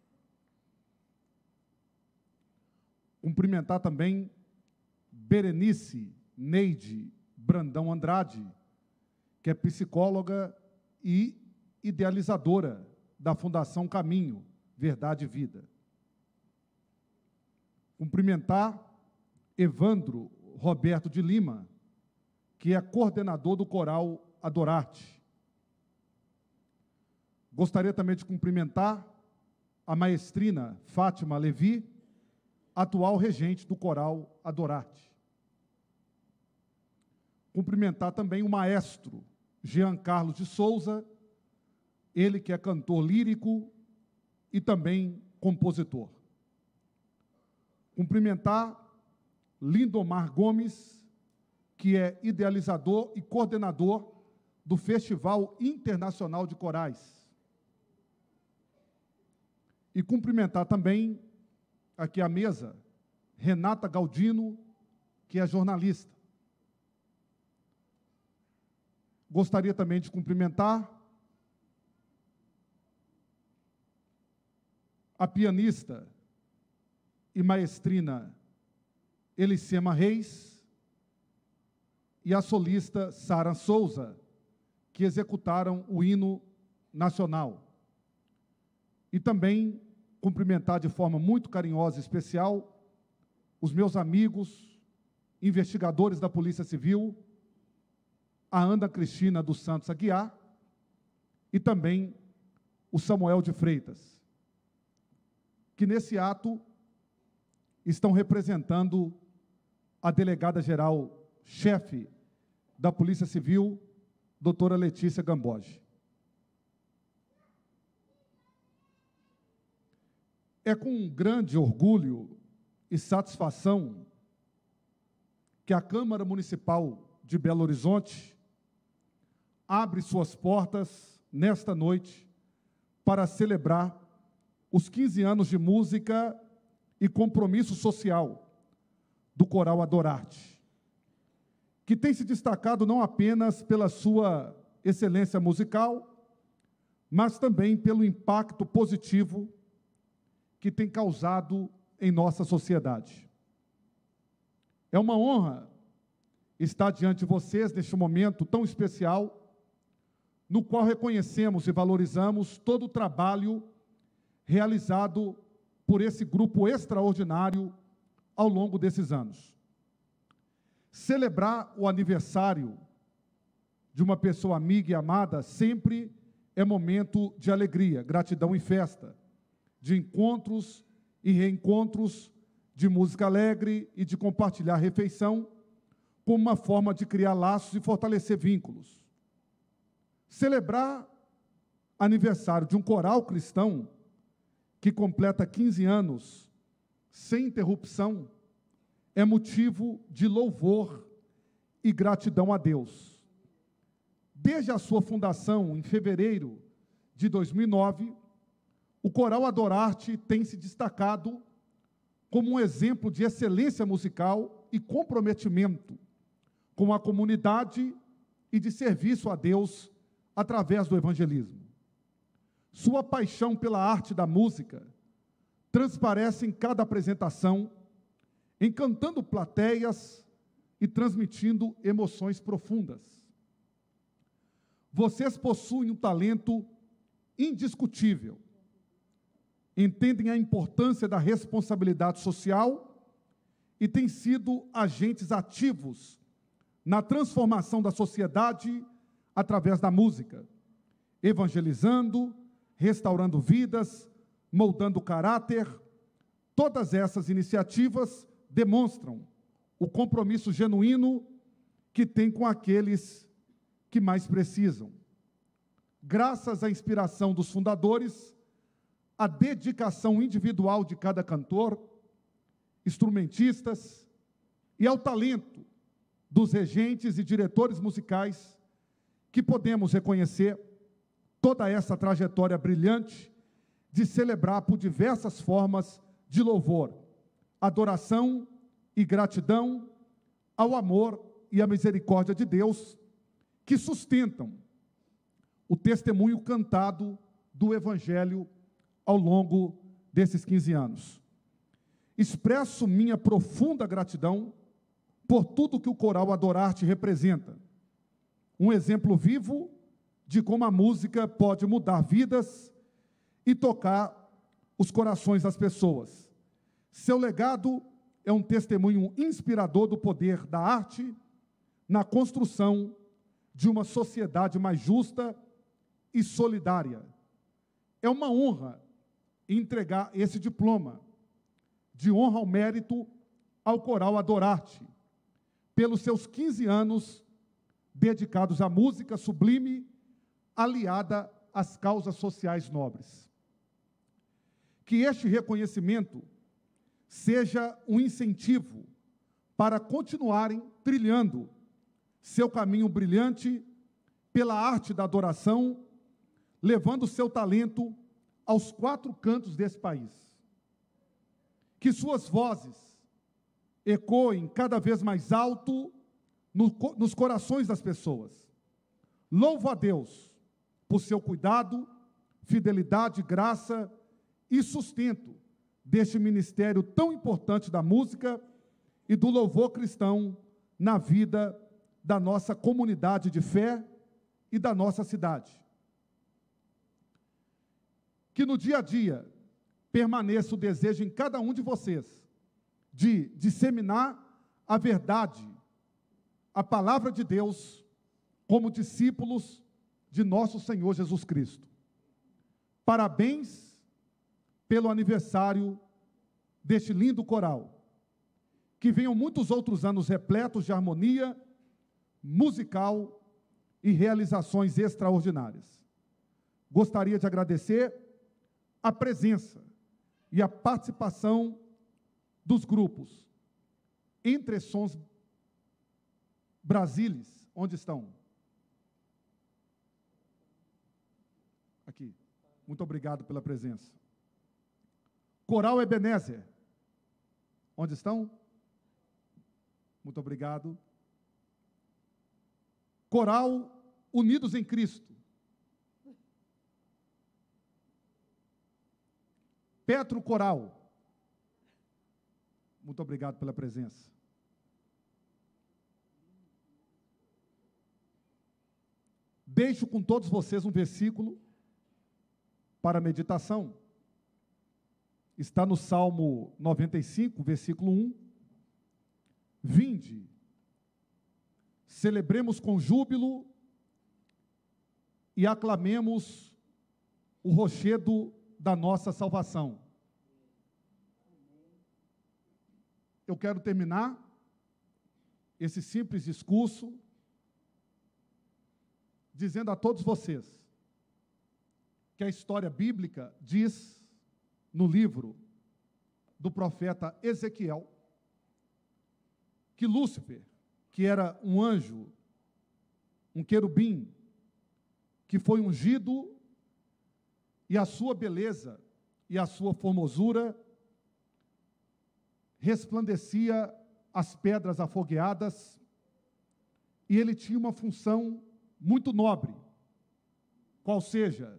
Cumprimentar também Berenice Neide Brandão Andrade, que é psicóloga e idealizadora da Fundação Caminho, Verdade e Vida. Cumprimentar Evandro Roberto de Lima, que é coordenador do Coral Adorarte. Gostaria também de cumprimentar a maestrina Fátima Levi, atual regente do Coral Adorarte. Cumprimentar também o maestro Jean Carlos de Souza, ele que é cantor lírico e também compositor. Cumprimentar Lindomar Gomes, que é idealizador e coordenador do Festival Internacional de Corais. E cumprimentar também, aqui à mesa, Renata Galdino, que é jornalista. Gostaria também de cumprimentar a pianista e maestrina Elicema Reis e a solista Sara Souza, que executaram o hino nacional. E também cumprimentar de forma muito carinhosa e especial os meus amigos, investigadores da Polícia Civil, a Ana Cristina dos Santos Aguiar e também o Samuel de Freitas, que nesse ato estão representando a delegada-geral chefe da Polícia Civil, doutora Letícia Gamboge. É com grande orgulho e satisfação que a Câmara Municipal de Belo Horizonte abre suas portas nesta noite para celebrar os quinze anos de música e compromisso social do Coral Adorarte, que tem se destacado não apenas pela sua excelência musical, mas também pelo impacto positivo que tem causado em nossa sociedade. É uma honra estar diante de vocês neste momento tão especial, no qual reconhecemos e valorizamos todo o trabalho realizado por esse grupo extraordinário ao longo desses anos. Celebrar o aniversário de uma pessoa amiga e amada sempre é momento de alegria, gratidão e festa, de encontros e reencontros, de música alegre e de compartilhar refeição, como uma forma de criar laços e fortalecer vínculos. Celebrar aniversário de um coral cristão que completa quinze anos sem interrupção é motivo de louvor e gratidão a Deus. Desde a sua fundação, em fevereiro de dois mil e nove, o Coral Adorarte tem se destacado como um exemplo de excelência musical e comprometimento com a comunidade e de serviço a Deus através do evangelismo. Sua paixão pela arte da música transparece em cada apresentação, encantando plateias e transmitindo emoções profundas. Vocês possuem um talento indiscutível, entendem a importância da responsabilidade social e têm sido agentes ativos na transformação da sociedade através da música, evangelizando, restaurando vidas, moldando caráter. Todas essas iniciativas demonstram o compromisso genuíno que tem com aqueles que mais precisam. Graças à inspiração dos fundadores, à dedicação individual de cada cantor, instrumentistas e ao talento dos regentes e diretores musicais, que podemos reconhecer toda essa trajetória brilhante de celebrar por diversas formas de louvor, adoração e gratidão ao amor e à misericórdia de Deus, que sustentam o testemunho cantado do Evangelho ao longo desses quinze anos. Expresso minha profunda gratidão por tudo que o coral Adorarte representa. Um exemplo vivo de como a música pode mudar vidas e tocar os corações das pessoas. Seu legado é um testemunho inspirador do poder da arte na construção de uma sociedade mais justa e solidária. É uma honra entregar esse diploma de honra ao mérito ao coral Adorarte, pelos seus quinze anos dedicados à música sublime, aliada às causas sociais nobres. Que este reconhecimento seja um incentivo para continuarem trilhando seu caminho brilhante pela arte da adoração, levando seu talento aos quatro cantos desse país. Que suas vozes ecoem cada vez mais alto no, nos corações das pessoas. Louvo a Deus por seu cuidado, fidelidade, graça e sustento deste ministério tão importante da música e do louvor cristão na vida da nossa comunidade de fé e da nossa cidade. Que no dia a dia permaneça o desejo em cada um de vocês de disseminar a verdade, a palavra de Deus, como discípulos de nosso Senhor Jesus Cristo. Parabéns pelo aniversário deste lindo coral. Que venham muitos outros anos repletos de harmonia musical e realizações extraordinárias. Gostaria de agradecer a presença e a participação dos grupos Entre Sons Brasilis, onde estão? Aqui. Muito obrigado pela presença. Coral Ebenezer, onde estão? Muito obrigado. Coral Unidos em Cristo. Petro Coral. Muito obrigado pela presença. Deixo com todos vocês um versículo para meditação. Está no Salmo noventa e cinco, versículo um. Vinde, celebremos com júbilo e aclamemos o rochedo da nossa salvação. Eu quero terminar esse simples discurso dizendo a todos vocês que a história bíblica diz no livro do profeta Ezequiel que Lúcifer, que era um anjo, um querubim, que foi ungido, e a sua beleza e a sua formosura resplandecia as pedras afogueadas, e ele tinha uma função muito nobre, qual seja,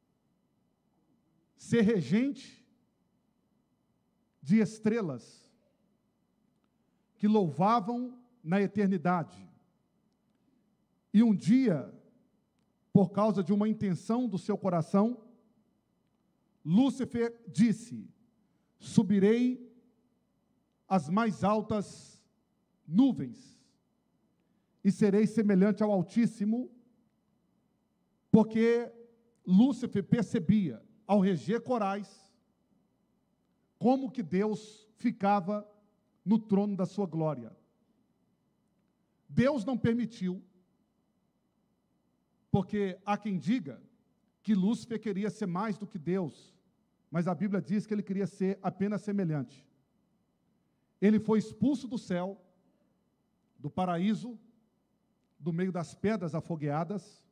ser regente de estrelas que louvavam na eternidade. E um dia, por causa de uma intenção do seu coração, Lúcifer disse: subirei às mais altas nuvens e serei semelhante ao Altíssimo, porque Lúcifer percebia, ao reger corais, como que Deus ficava no trono da sua glória. Deus não permitiu Porque há quem diga que Lúcifer queria ser mais do que Deus, mas a Bíblia diz que ele queria ser apenas semelhante. Ele foi expulso do céu, do paraíso, do meio das pedras afogueadas,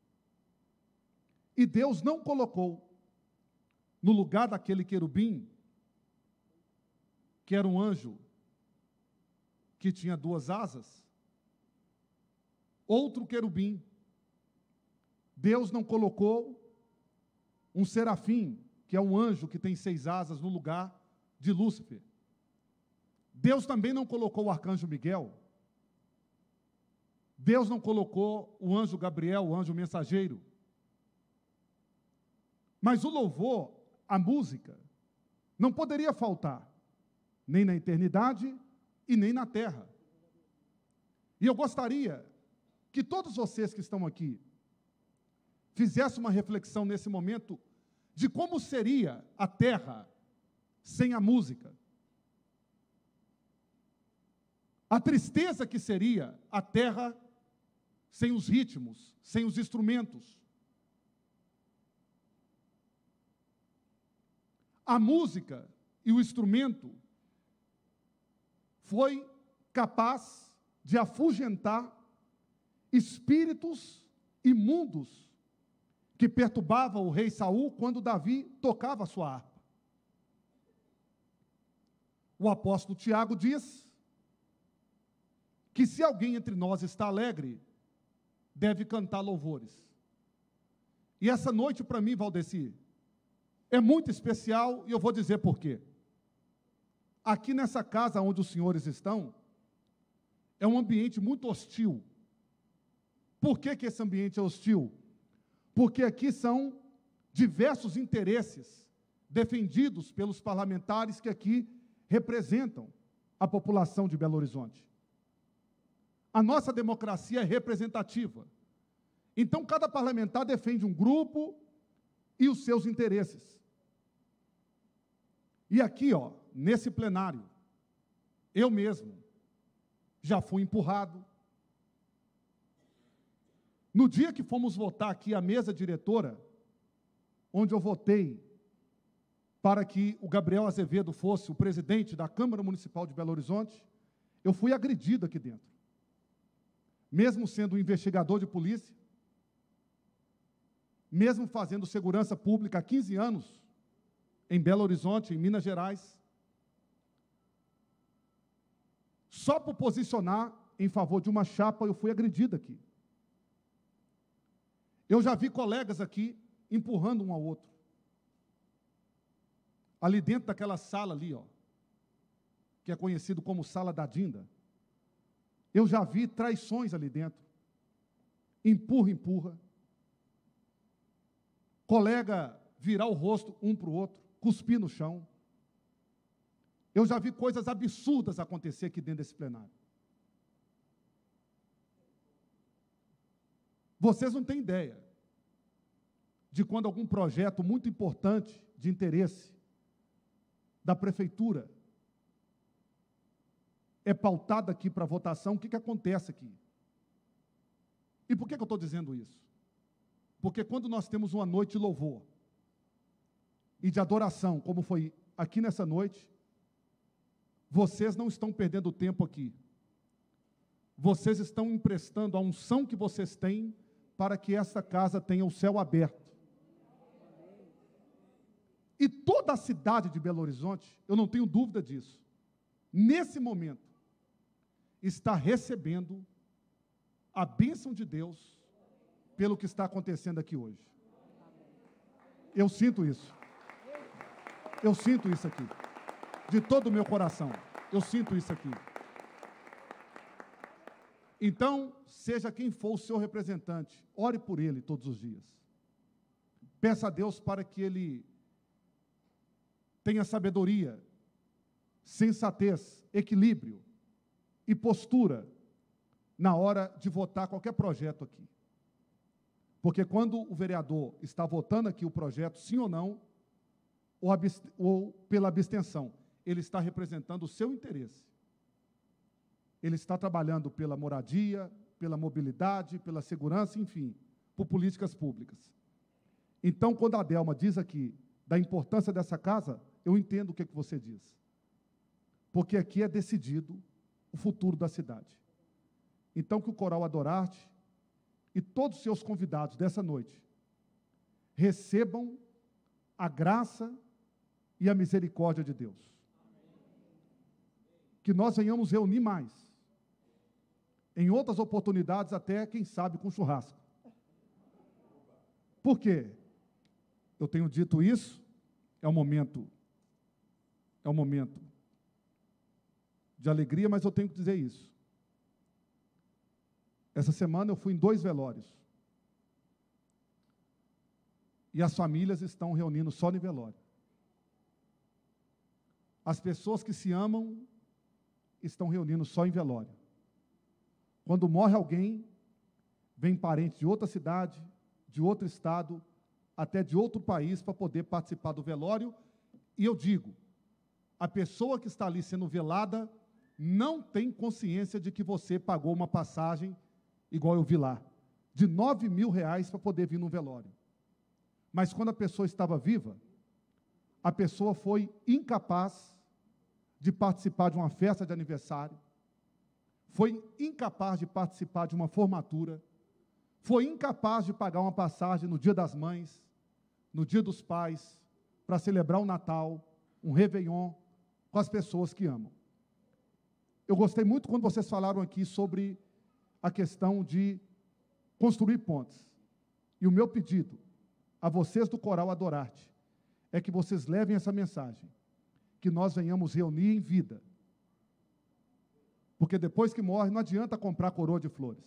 e Deus não colocou no lugar daquele querubim, que era um anjo que tinha duas asas, outro querubim. Deus não colocou um serafim, que é um anjo que tem seis asas, no lugar de Lúcifer. Deus também não colocou o arcanjo Miguel. Deus não colocou o anjo Gabriel, o anjo mensageiro. Mas o louvor, a música, não poderia faltar, nem na eternidade e nem na terra. E eu gostaria que todos vocês que estão aqui fizessem uma reflexão nesse momento de como seria a terra sem a música. A tristeza que seria a terra sem os ritmos, sem os instrumentos. A música e o instrumento foi capaz de afugentar espíritos imundos que perturbavam o rei Saul quando Davi tocava a sua harpa. O apóstolo Tiago diz que se alguém entre nós está alegre, deve cantar louvores. E essa noite, para mim, Valdeci, é muito especial, e eu vou dizer por quê. Aqui nessa casa onde os senhores estão, é um ambiente muito hostil. Por que que esse ambiente é hostil? Porque aqui são diversos interesses defendidos pelos parlamentares que aqui representam a população de Belo Horizonte. A nossa democracia é representativa. Então, cada parlamentar defende um grupo e os seus interesses. E aqui, ó, nesse plenário, eu mesmo já fui empurrado. No dia que fomos votar aqui a mesa diretora, onde eu votei para que o Gabriel Azevedo fosse o presidente da Câmara Municipal de Belo Horizonte, eu fui agredido aqui dentro. Mesmo sendo um investigador de polícia, mesmo fazendo segurança pública há quinze anos, em Belo Horizonte, em Minas Gerais, só por posicionar em favor de uma chapa, eu fui agredido aqui. Eu já vi colegas aqui empurrando um ao outro. Ali dentro daquela sala ali, ó, que é conhecido como Sala da Dinda, eu já vi traições ali dentro. Empurra, empurra. Colega virar o rosto um para o outro, cuspir no chão. Eu já vi coisas absurdas acontecer aqui dentro desse plenário. Vocês não têm ideia de quando algum projeto muito importante de interesse da prefeitura é pautado aqui para votação, o que, que acontece aqui? E por que, que eu estou dizendo isso? Porque quando nós temos uma noite de louvor e de adoração, como foi aqui nessa noite, vocês não estão perdendo tempo aqui. Vocês estão emprestando a unção que vocês têm para que essa casa tenha o céu aberto. E toda a cidade de Belo Horizonte, eu não tenho dúvida disso, nesse momento, está recebendo a bênção de Deus pelo que está acontecendo aqui hoje. Eu sinto isso. Eu sinto isso aqui. De todo o meu coração. Eu sinto isso aqui. Então, seja quem for o seu representante, ore por ele todos os dias. Peça a Deus para que ele tenha sabedoria, sensatez, equilíbrio e postura na hora de votar qualquer projeto aqui. Porque quando o vereador está votando aqui o projeto, sim ou não, ou, ou pela abstenção, ele está representando o seu interesse. Ele está trabalhando pela moradia, pela mobilidade, pela segurança, enfim, por políticas públicas. Então, quando a Delma diz aqui da importância dessa casa, eu entendo o que, é que você diz. Porque aqui é decidido o futuro da cidade. Então, que o Coral Adorarte e todos os seus convidados dessa noite recebam a graça e a misericórdia de Deus. Que nós venhamos reunir mais. Em outras oportunidades, até, quem sabe, com churrasco. Por quê? Eu tenho dito isso, é um momento, é um momento de alegria, mas eu tenho que dizer isso. Essa semana eu fui em dois velórios. E as famílias estão reunindo só no velório. As pessoas que se amam estão reunindo só em velório. Quando morre alguém, vem parente de outra cidade, de outro estado, até de outro país, para poder participar do velório. E eu digo, a pessoa que está ali sendo velada não tem consciência de que você pagou uma passagem, igual eu vi lá, de nove mil reais para poder vir no velório. Mas quando a pessoa estava viva, a pessoa foi incapaz de participar de uma festa de aniversário, foi incapaz de participar de uma formatura, foi incapaz de pagar uma passagem no Dia das Mães, no Dia dos Pais, para celebrar o Natal, um Réveillon, com as pessoas que amam. Eu gostei muito quando vocês falaram aqui sobre a questão de construir pontes. E o meu pedido a vocês do Coral Adorarte é que vocês levem essa mensagem, que nós venhamos reunir em vida. Porque depois que morre, não adianta comprar coroa de flores.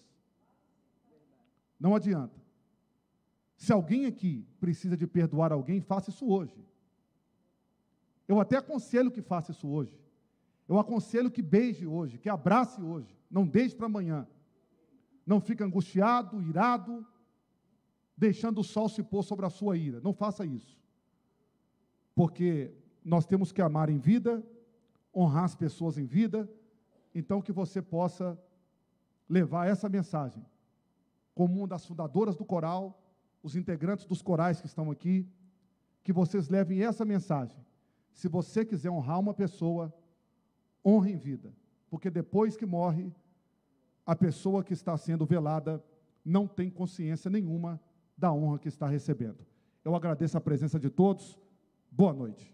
Não adianta. Se alguém aqui precisa de perdoar alguém, faça isso hoje. Eu até aconselho que faça isso hoje. Eu aconselho que beije hoje, que abrace hoje. Não deixe para amanhã. Não fique angustiado, irado, deixando o sol se pôr sobre a sua ira. Não faça isso. Porque nós temos que amar em vida, honrar as pessoas em vida, então que você possa levar essa mensagem como uma das fundadoras do coral, os integrantes dos corais que estão aqui, que vocês levem essa mensagem. Se você quiser honrar uma pessoa, honre em vida, porque depois que morre, a pessoa que está sendo velada não tem consciência nenhuma da honra que está recebendo. Eu agradeço a presença de todos. Boa noite.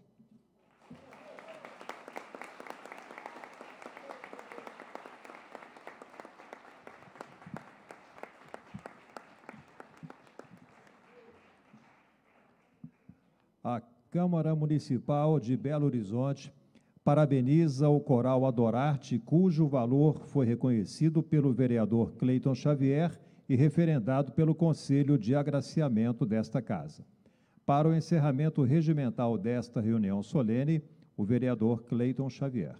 A Câmara Municipal de Belo Horizonte parabeniza o Coral Adorarte, cujo valor foi reconhecido pelo vereador Cleiton Xavier e referendado pelo Conselho de Agraciamento desta Casa. Para o encerramento regimental desta reunião solene, o vereador Cleiton Xavier.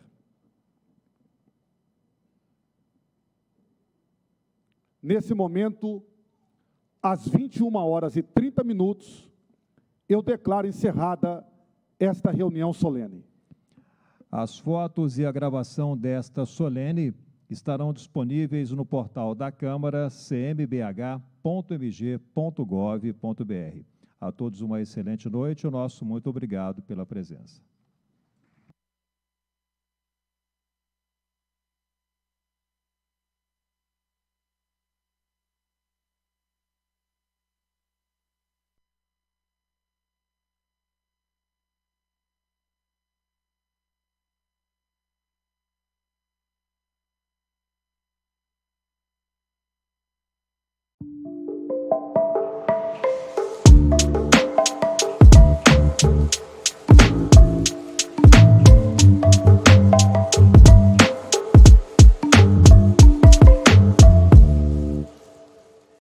Nesse momento, às vinte e uma horas e trinta minutos, eu declaro encerrada esta reunião solene. As fotos e a gravação desta solene estarão disponíveis no portal da Câmara, c m b h ponto m g ponto gov ponto b r. A todos uma excelente noite. O nosso muito obrigado pela presença. Thank you.